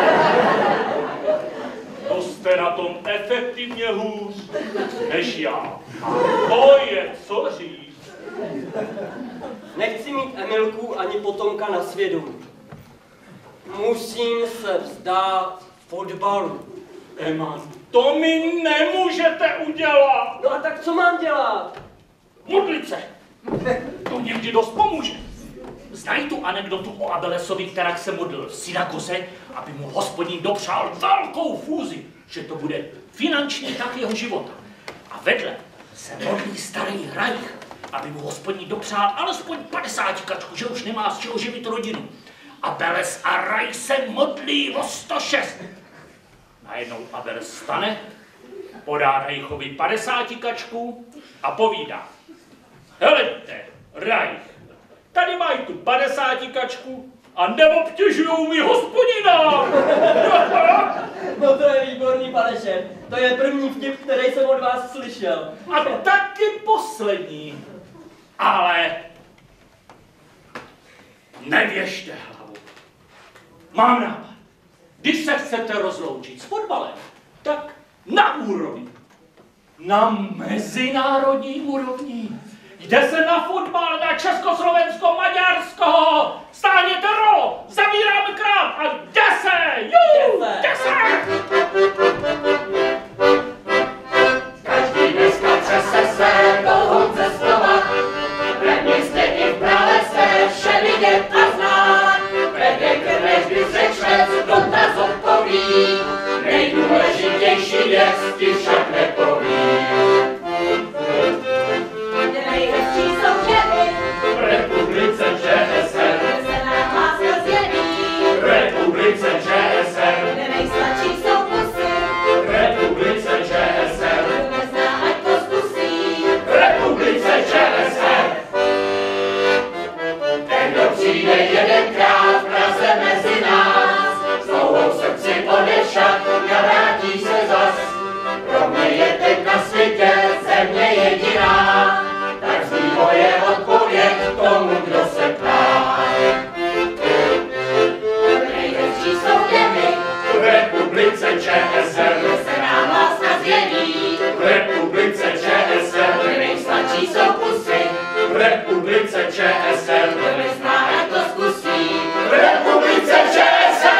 To jste na tom efektivně hůř než já. A to je co říct. Nechci mít Emilku ani potomka na svědomí. Musím se vzdát fotbalu. Eman, to mi nemůžete udělat. No a tak co mám dělat? Modlit se. To někdy dost pomůže. Znají tu anekdotu o Abelesovi, která se modlil v synagoze, aby mu Hospodin dopřál velkou fúzi, že to bude finanční tak jeho života. A vedle se modlí starý Reich, aby mu Hospodin dopřál alespoň 50 kačku, že už nemá z čeho živit rodinu. Abeles a Reich se modlí o 106. Najednou Abeles stane, podá Reichovi 50 kačku a povídá. Helejte, Reich, tady mají tu 50 kačku a neobtěžujou mi Hospodina. No to je výborný, pane šéf. To je první vtip, který jsem od vás slyšel. A taky poslední. Ale nevěšte hlavu. Mám nápad. Když se chcete rozloučit s fotbalem, tak na úrovni. Na mezinárodní úrovni. Jde se na fotbal, na Československo-Maďarsko. Stáhněte rolo, zavíráme krám a jde se. Jde se. Každý dneska přese se dlouhou cestovat, ve městě i v Prahe se vše vidět a znát. Vede než by řečec dotaz odpoví, nejdůležitější věc ti však nepoví. Nejhezčí jsou ženy V republice ČSR, kde se nám láska zjeví. v republice ČSR, Kde nejsladší jsou pusy, v republice ČSR, kdo nezná, ať to zkusí. v republice ČSR. Ten, kdo přijde jedenkrát v Praze mezi nás, s dlouhou srdci odešat, nevrátí se zas. Pro mě je teď na světě země jediná, tak zní moje odpověď tomu, kdo se ptá. Nejhezčí jsou ženy V republice ČSR, kde se nám láska zjeví. v republice ČSR, Kde nejsladší jsou pusy, v republice ČSR, kdo nezná, ať to zkusí. v republice ČSR.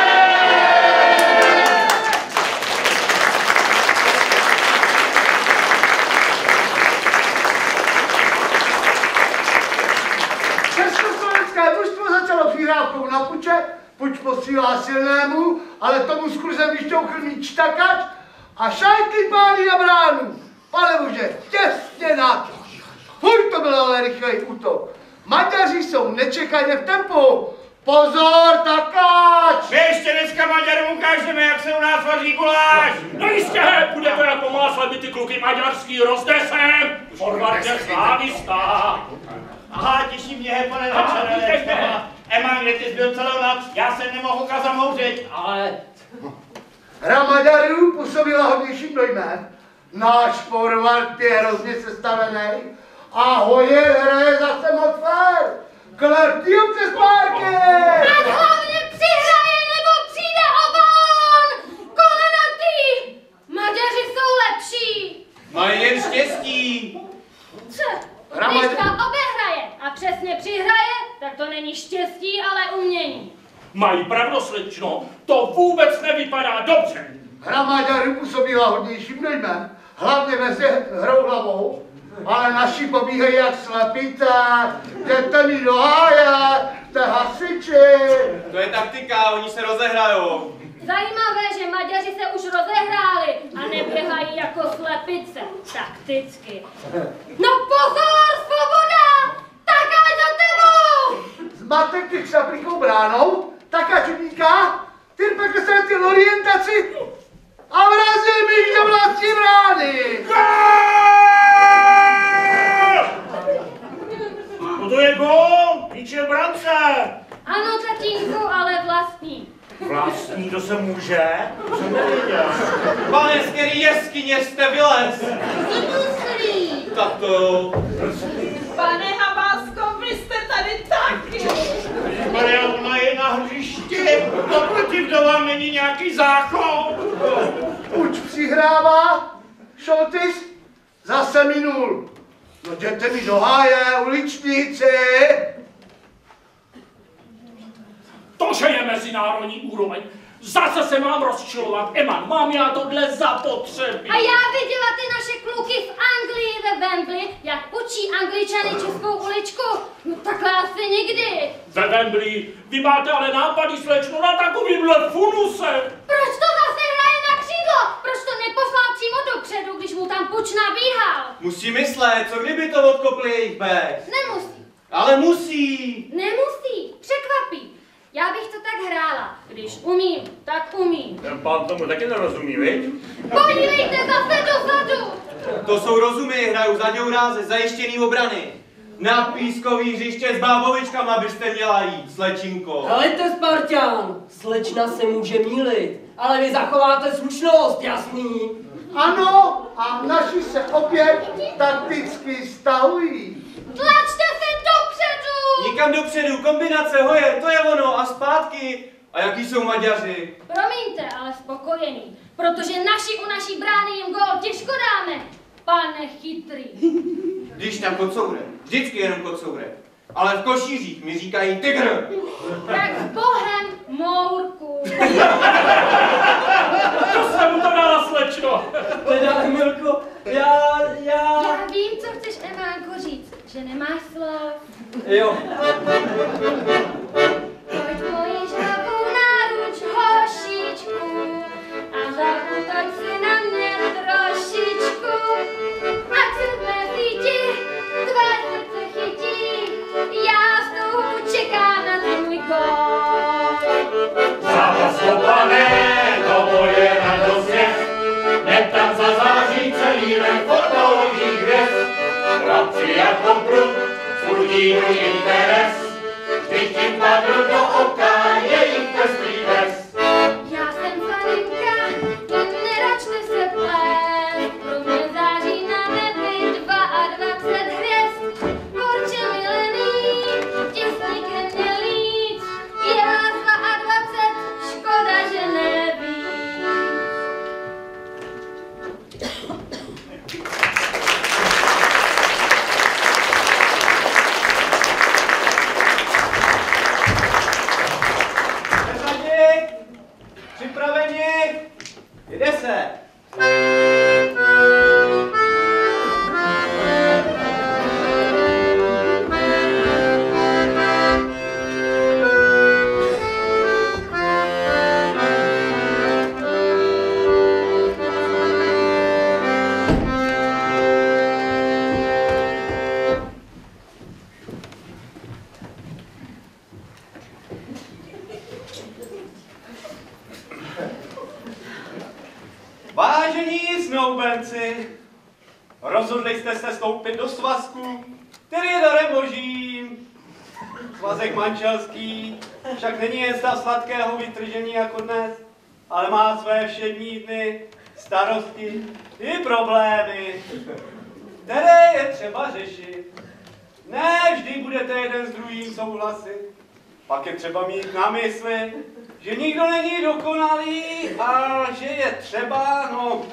Československé mužstvo začalo přihrávkou na puče, puč posílá silnému, ale tomu s kurzem vyšťouchl mít čtakač a šajtli pálí na bránu. Pane bože, těsně na to. Furt to byl ale rychlej útok. Maďaři jsou nečekaně v tempu. Pozor, takáč! My ještě dneska Maďarům ukážeme, jak se u nás vaří guláš! No jistě, bude to jako máslo, aby ty kluky maďarský rozdesem. Forwardně slávista. Aha, těší mě, pane Načaradec. Eman, kde ty jsi byl celou noc? Já jsem nemohl ukázat zamouřit. Ale Hra Maďarů působila hodnějším dojmem. Náš forward je hrozně sestavený a Hoyer hraje zase moc fér. Kleptí ho přes párky! A hlavně přihraje nebo přijde o balón! Kolenatý! Maďaři jsou lepší! Mají jen štěstí. Když to obehraje a přesně přihraje, tak to není štěstí, ale umění. Mají pravdu, slečno, to vůbec nevypadá dobře. Hra Maďarů působila hodnějším dojmem, hlavně mezi hrou hlavou, ale naši pobíhají jak slepice, jděte mi do háje, jste hasiči. To je taktika, oni se rozehrajou. Zajímavé, že Maďaři se už rozehráli a neběhají jako slepice, takticky. No pozor, svoboda! Takáč za tebou! Zmatek těch šaplíkou bránou, taká čudníka, tyrpekl se ty orientaci a vrazil mi jich do vlastní brány. No to je gól, píče brance. Ano, tatínku, ale vlastní. Vlastní, to se může? Jsem nevěděl. Pane, z který jeskyně jste vylez? Tak to jo. Pane Habásko, vy jste tady taky. Maria, ona je na hřišti. Naproti vdovám není nějaký záchod. Uč přihrává, Šoltis zase minul. No jděte mi do háje, uličníci. To, že je mezinárodní úroveň. Zase se mám rozčilovat. Eman, mám já tohle zapotřebí. A já viděla ty naše kluky v Anglii ve Wembley, jak učí Angličany českou uličku. No takhle asi nikdy. Ve Wembley, vy máte ale nápady, slečno, na takovýmhle funuse. Proč to zase hraje na křídlo? Proč to neposlal přímo dopředu, když mu tam puč nabíhal? Musí myslet, co kdyby to odkopli jejich bek? Nemusí. Ale musí. Nemusí. Překvapí. Já bych to tak hrála. Když umím, tak umím. Ten pán tomu taky nerozumí, viď? Podívejte zase dozadu. To jsou rozumy, hrajou za děuráze, zajištěný obrany. Na pískový hřiště s bábovičkama byste měla jít, slečinko. Helejte, Spartan, slečna se může mýlit, ale vy zachováte slušnost, jasný? Ano, a naši se opět takticky stahují. Tlačte se dopředu! Nikam dopředu, kombinace, Hoyer, to je ono, a zpátky. A jaký jsou Maďaři? Promiňte, ale spokojený, protože naši u naší brány jim gól těžko dáme, pane chytrý. Když tam kocoure, vždycky jenom kocoure. Ale v košířích mi říkají tygr. Tak s Bohem, Mourku. To jsem mu to dala, slečno. Teda, Emilko, já... Já vím, co chceš, Emánko, říct, že nemáš slov. Jo. Pojď moji žhavou náruč, hošičku, a zaútoč si na mě trošičku. Ať se v mé síti tvé srdce chytí, já s touhou čekám na tvůj gól. Zápas kopané, to moje radost je, hned tam zazáří celý ven fotbalových hvězd. Chlapci jako prut, furdí můj interes, vždyť jim padl do oka jejich pestrý dres. Já jsem faninka, jen neračte se plést, pro mě září na nebi 22 hvězd. Borče milený, těsný ke mně líc, je vás 22, škoda, že neví. Připraveni, jde se. Vážení snoubenci, rozhodli jste se vstoupit do svazku, který je darem božím. Svazek manželský však není jen stav sladkého vytržení jako dnes, ale má své všední dny, starosti i problémy, které je třeba řešit. Ne vždy budete jeden s druhým souhlasit. Pak je třeba mít na mysli, že nikdo není dokonalý a že je třeba,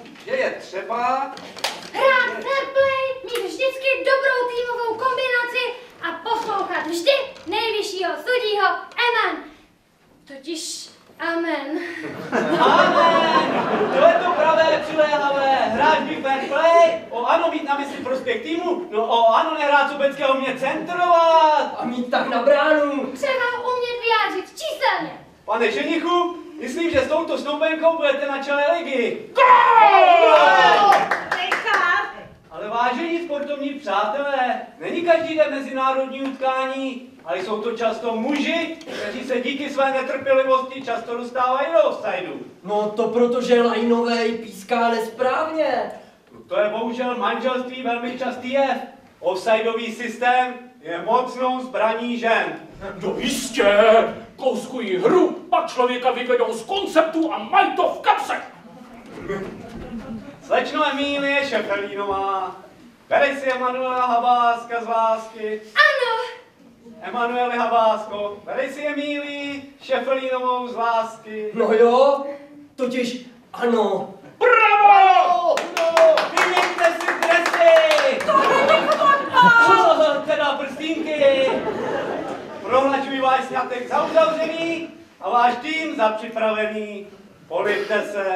hrát fair play, mít vždycky dobrou týmovou kombinaci a poslouchat vždy nejvyššího sudího Amen. Totiž Amen. Amen! To je to pravé přiléhavé. Hrát vždy fair play, o ano mít na mysli prospěch týmu, no o ano nehrát sobeckého mě centrovat. A mít tak na bránu. Třeba umět vyjádřit číselně. Pane ženichu, myslím, že s touto snoubenkou budete na čele ligy. Richard! Ale vážení sportovní přátelé, není každý den mezinárodní utkání, ale jsou to často muži, kteří se díky své netrpělivosti často dostávají do offsideu. No to protože lajnovej píská nesprávně. To je bohužel manželství velmi častý jev. Offsideový systém je mocnou zbraní žen. No jistě, kouskují hru, pak člověka vyvedou z konceptu a mají to v kapse. Slečno Emílie Šefelínová, berej si Emanuela Habáska z lásky. Ano. Emanueli Habásko, berej si Emílii Šefelínovou z lásky. No jo, totiž ano. Bravo! No, vyměňte si dresy! To není fotbal! Teda prstínky! Prohlačuji váš sňatek za uzavřený a váš tým za připravený. Polibte se.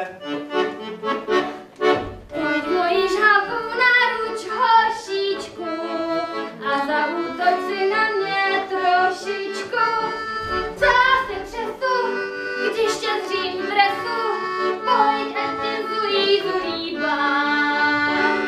Pojď moji žhavou náruč, hošičku, a zaútoč si na mě trošičku. Celá se třesu, když tě zřím v dresu, pojď, ať tě zulíbám.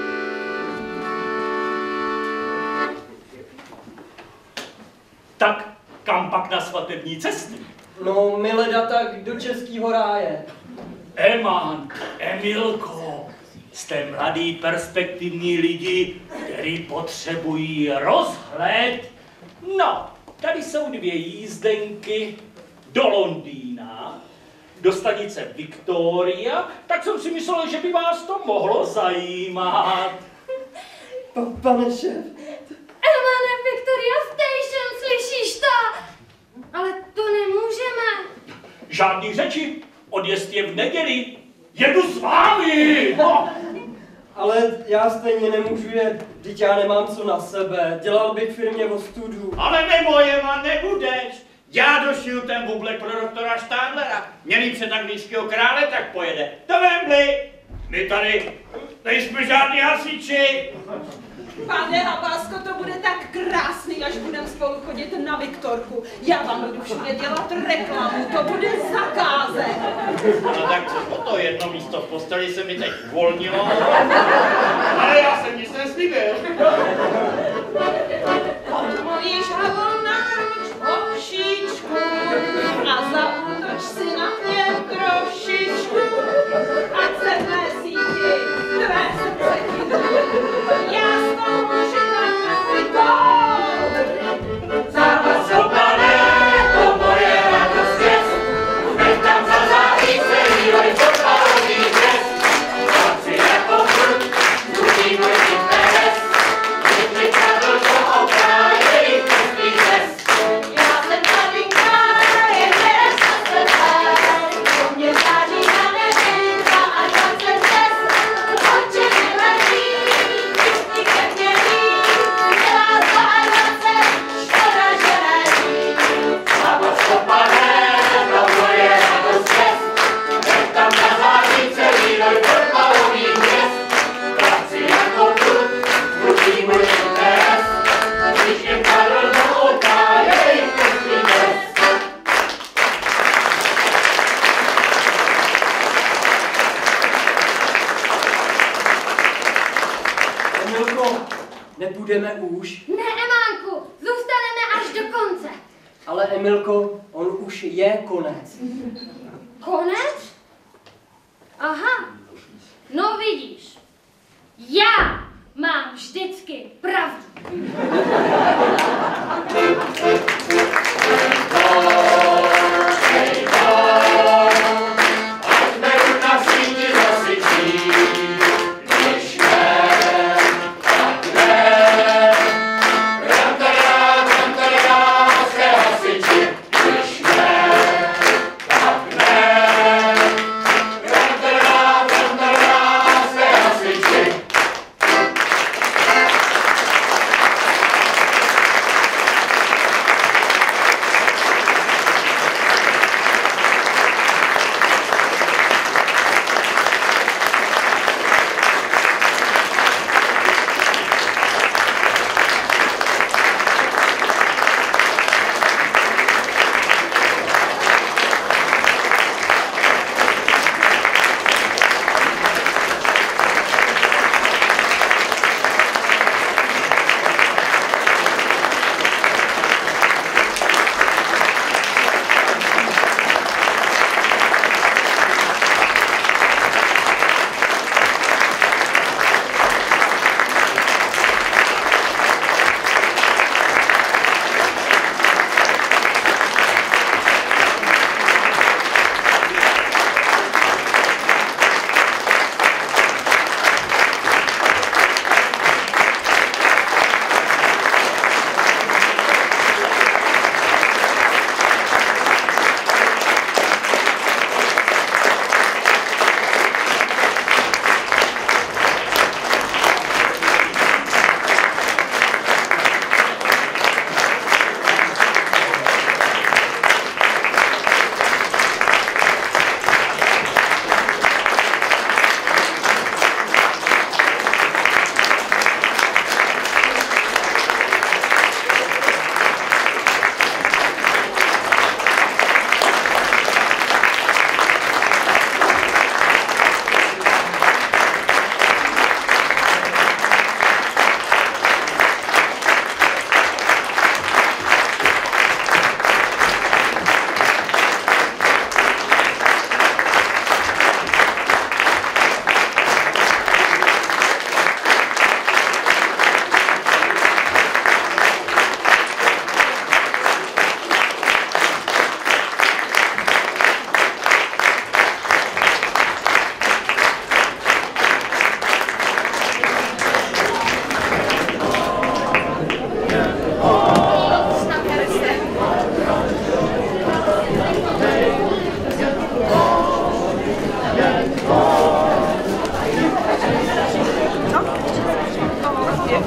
Tak kam pak na svatební cesty? No, mileda tak do českého ráje. Eman, Emilko, jste mladí perspektivní lidi, kteří potřebují rozhled. No, tady jsou 2 jízdenky do Londýna, do stanice Victoria, tak jsem si myslel, že by vás to mohlo zajímat. Pane šéf. Emane, Victoria Station, slyšíš to? Ale to nemůžeme. Žádný řeči, odjezd je v neděli. Jedu s vámi! No. Ale já stejně nemůžu jet, vždyť já nemám co na sebe. Dělal bych firmě ostudu. Ale nebojema nebudeš. Já došiju ten bublek pro doktora Stadlera. Měli před anglického krále, tak pojede do Wembley. My tady nejsme žádní hasiči. Pane Habásko, to bude tak krásný, až budeme spolu chodit na Viktorku. Já vám budu všude dělat reklamu, to bude zakázek. No tak co to jedno místo v posteli se mi teď uvolnilo. Ale já jsem nic neslíbil. Pod mojí žhavou náruč, hošičku, a zaútoč si na mě trošičku. Ať se tvé síti, tvé srdce chytí. Já s tou můžu tak gól! Zápas dopadne, to moje radost jest. Nech tam zazáří celý roj fotbalový dres. Chlapci jako prd, druhý můj interes. Vždyť padl do oka jejich pustý dres. Já jsem talinka, je dres a srdce. Po mně září na nebi 22 dres. Oči mi letí, všichni ke mně ví. Dělá 22, škoda, že neví. Zápas dopadne, to moje radost jest. Nech tam zazáří celý roj fotbalový dres. Chlapci jako prd, druhý můj interes. Když jim padl do oka jejich pustý dres. Emilko, nepůjdeme už. Ne, Emánku, zůstaneme až do konce. Ale Emilko, on už je konec. Konec? Aha, no vidíš, já mám vždycky pravdu. Ať beru na síti zasiť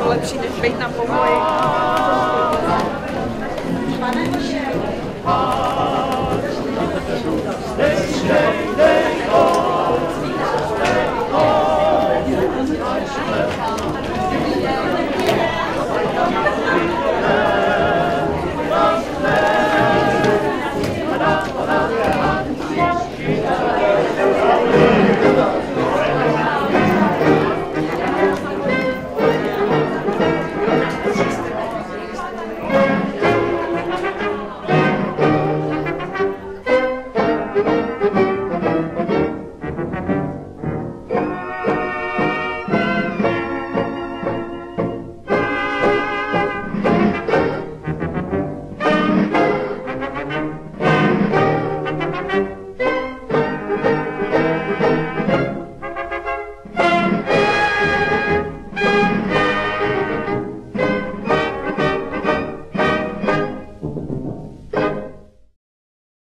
to lepší, než být na povoji.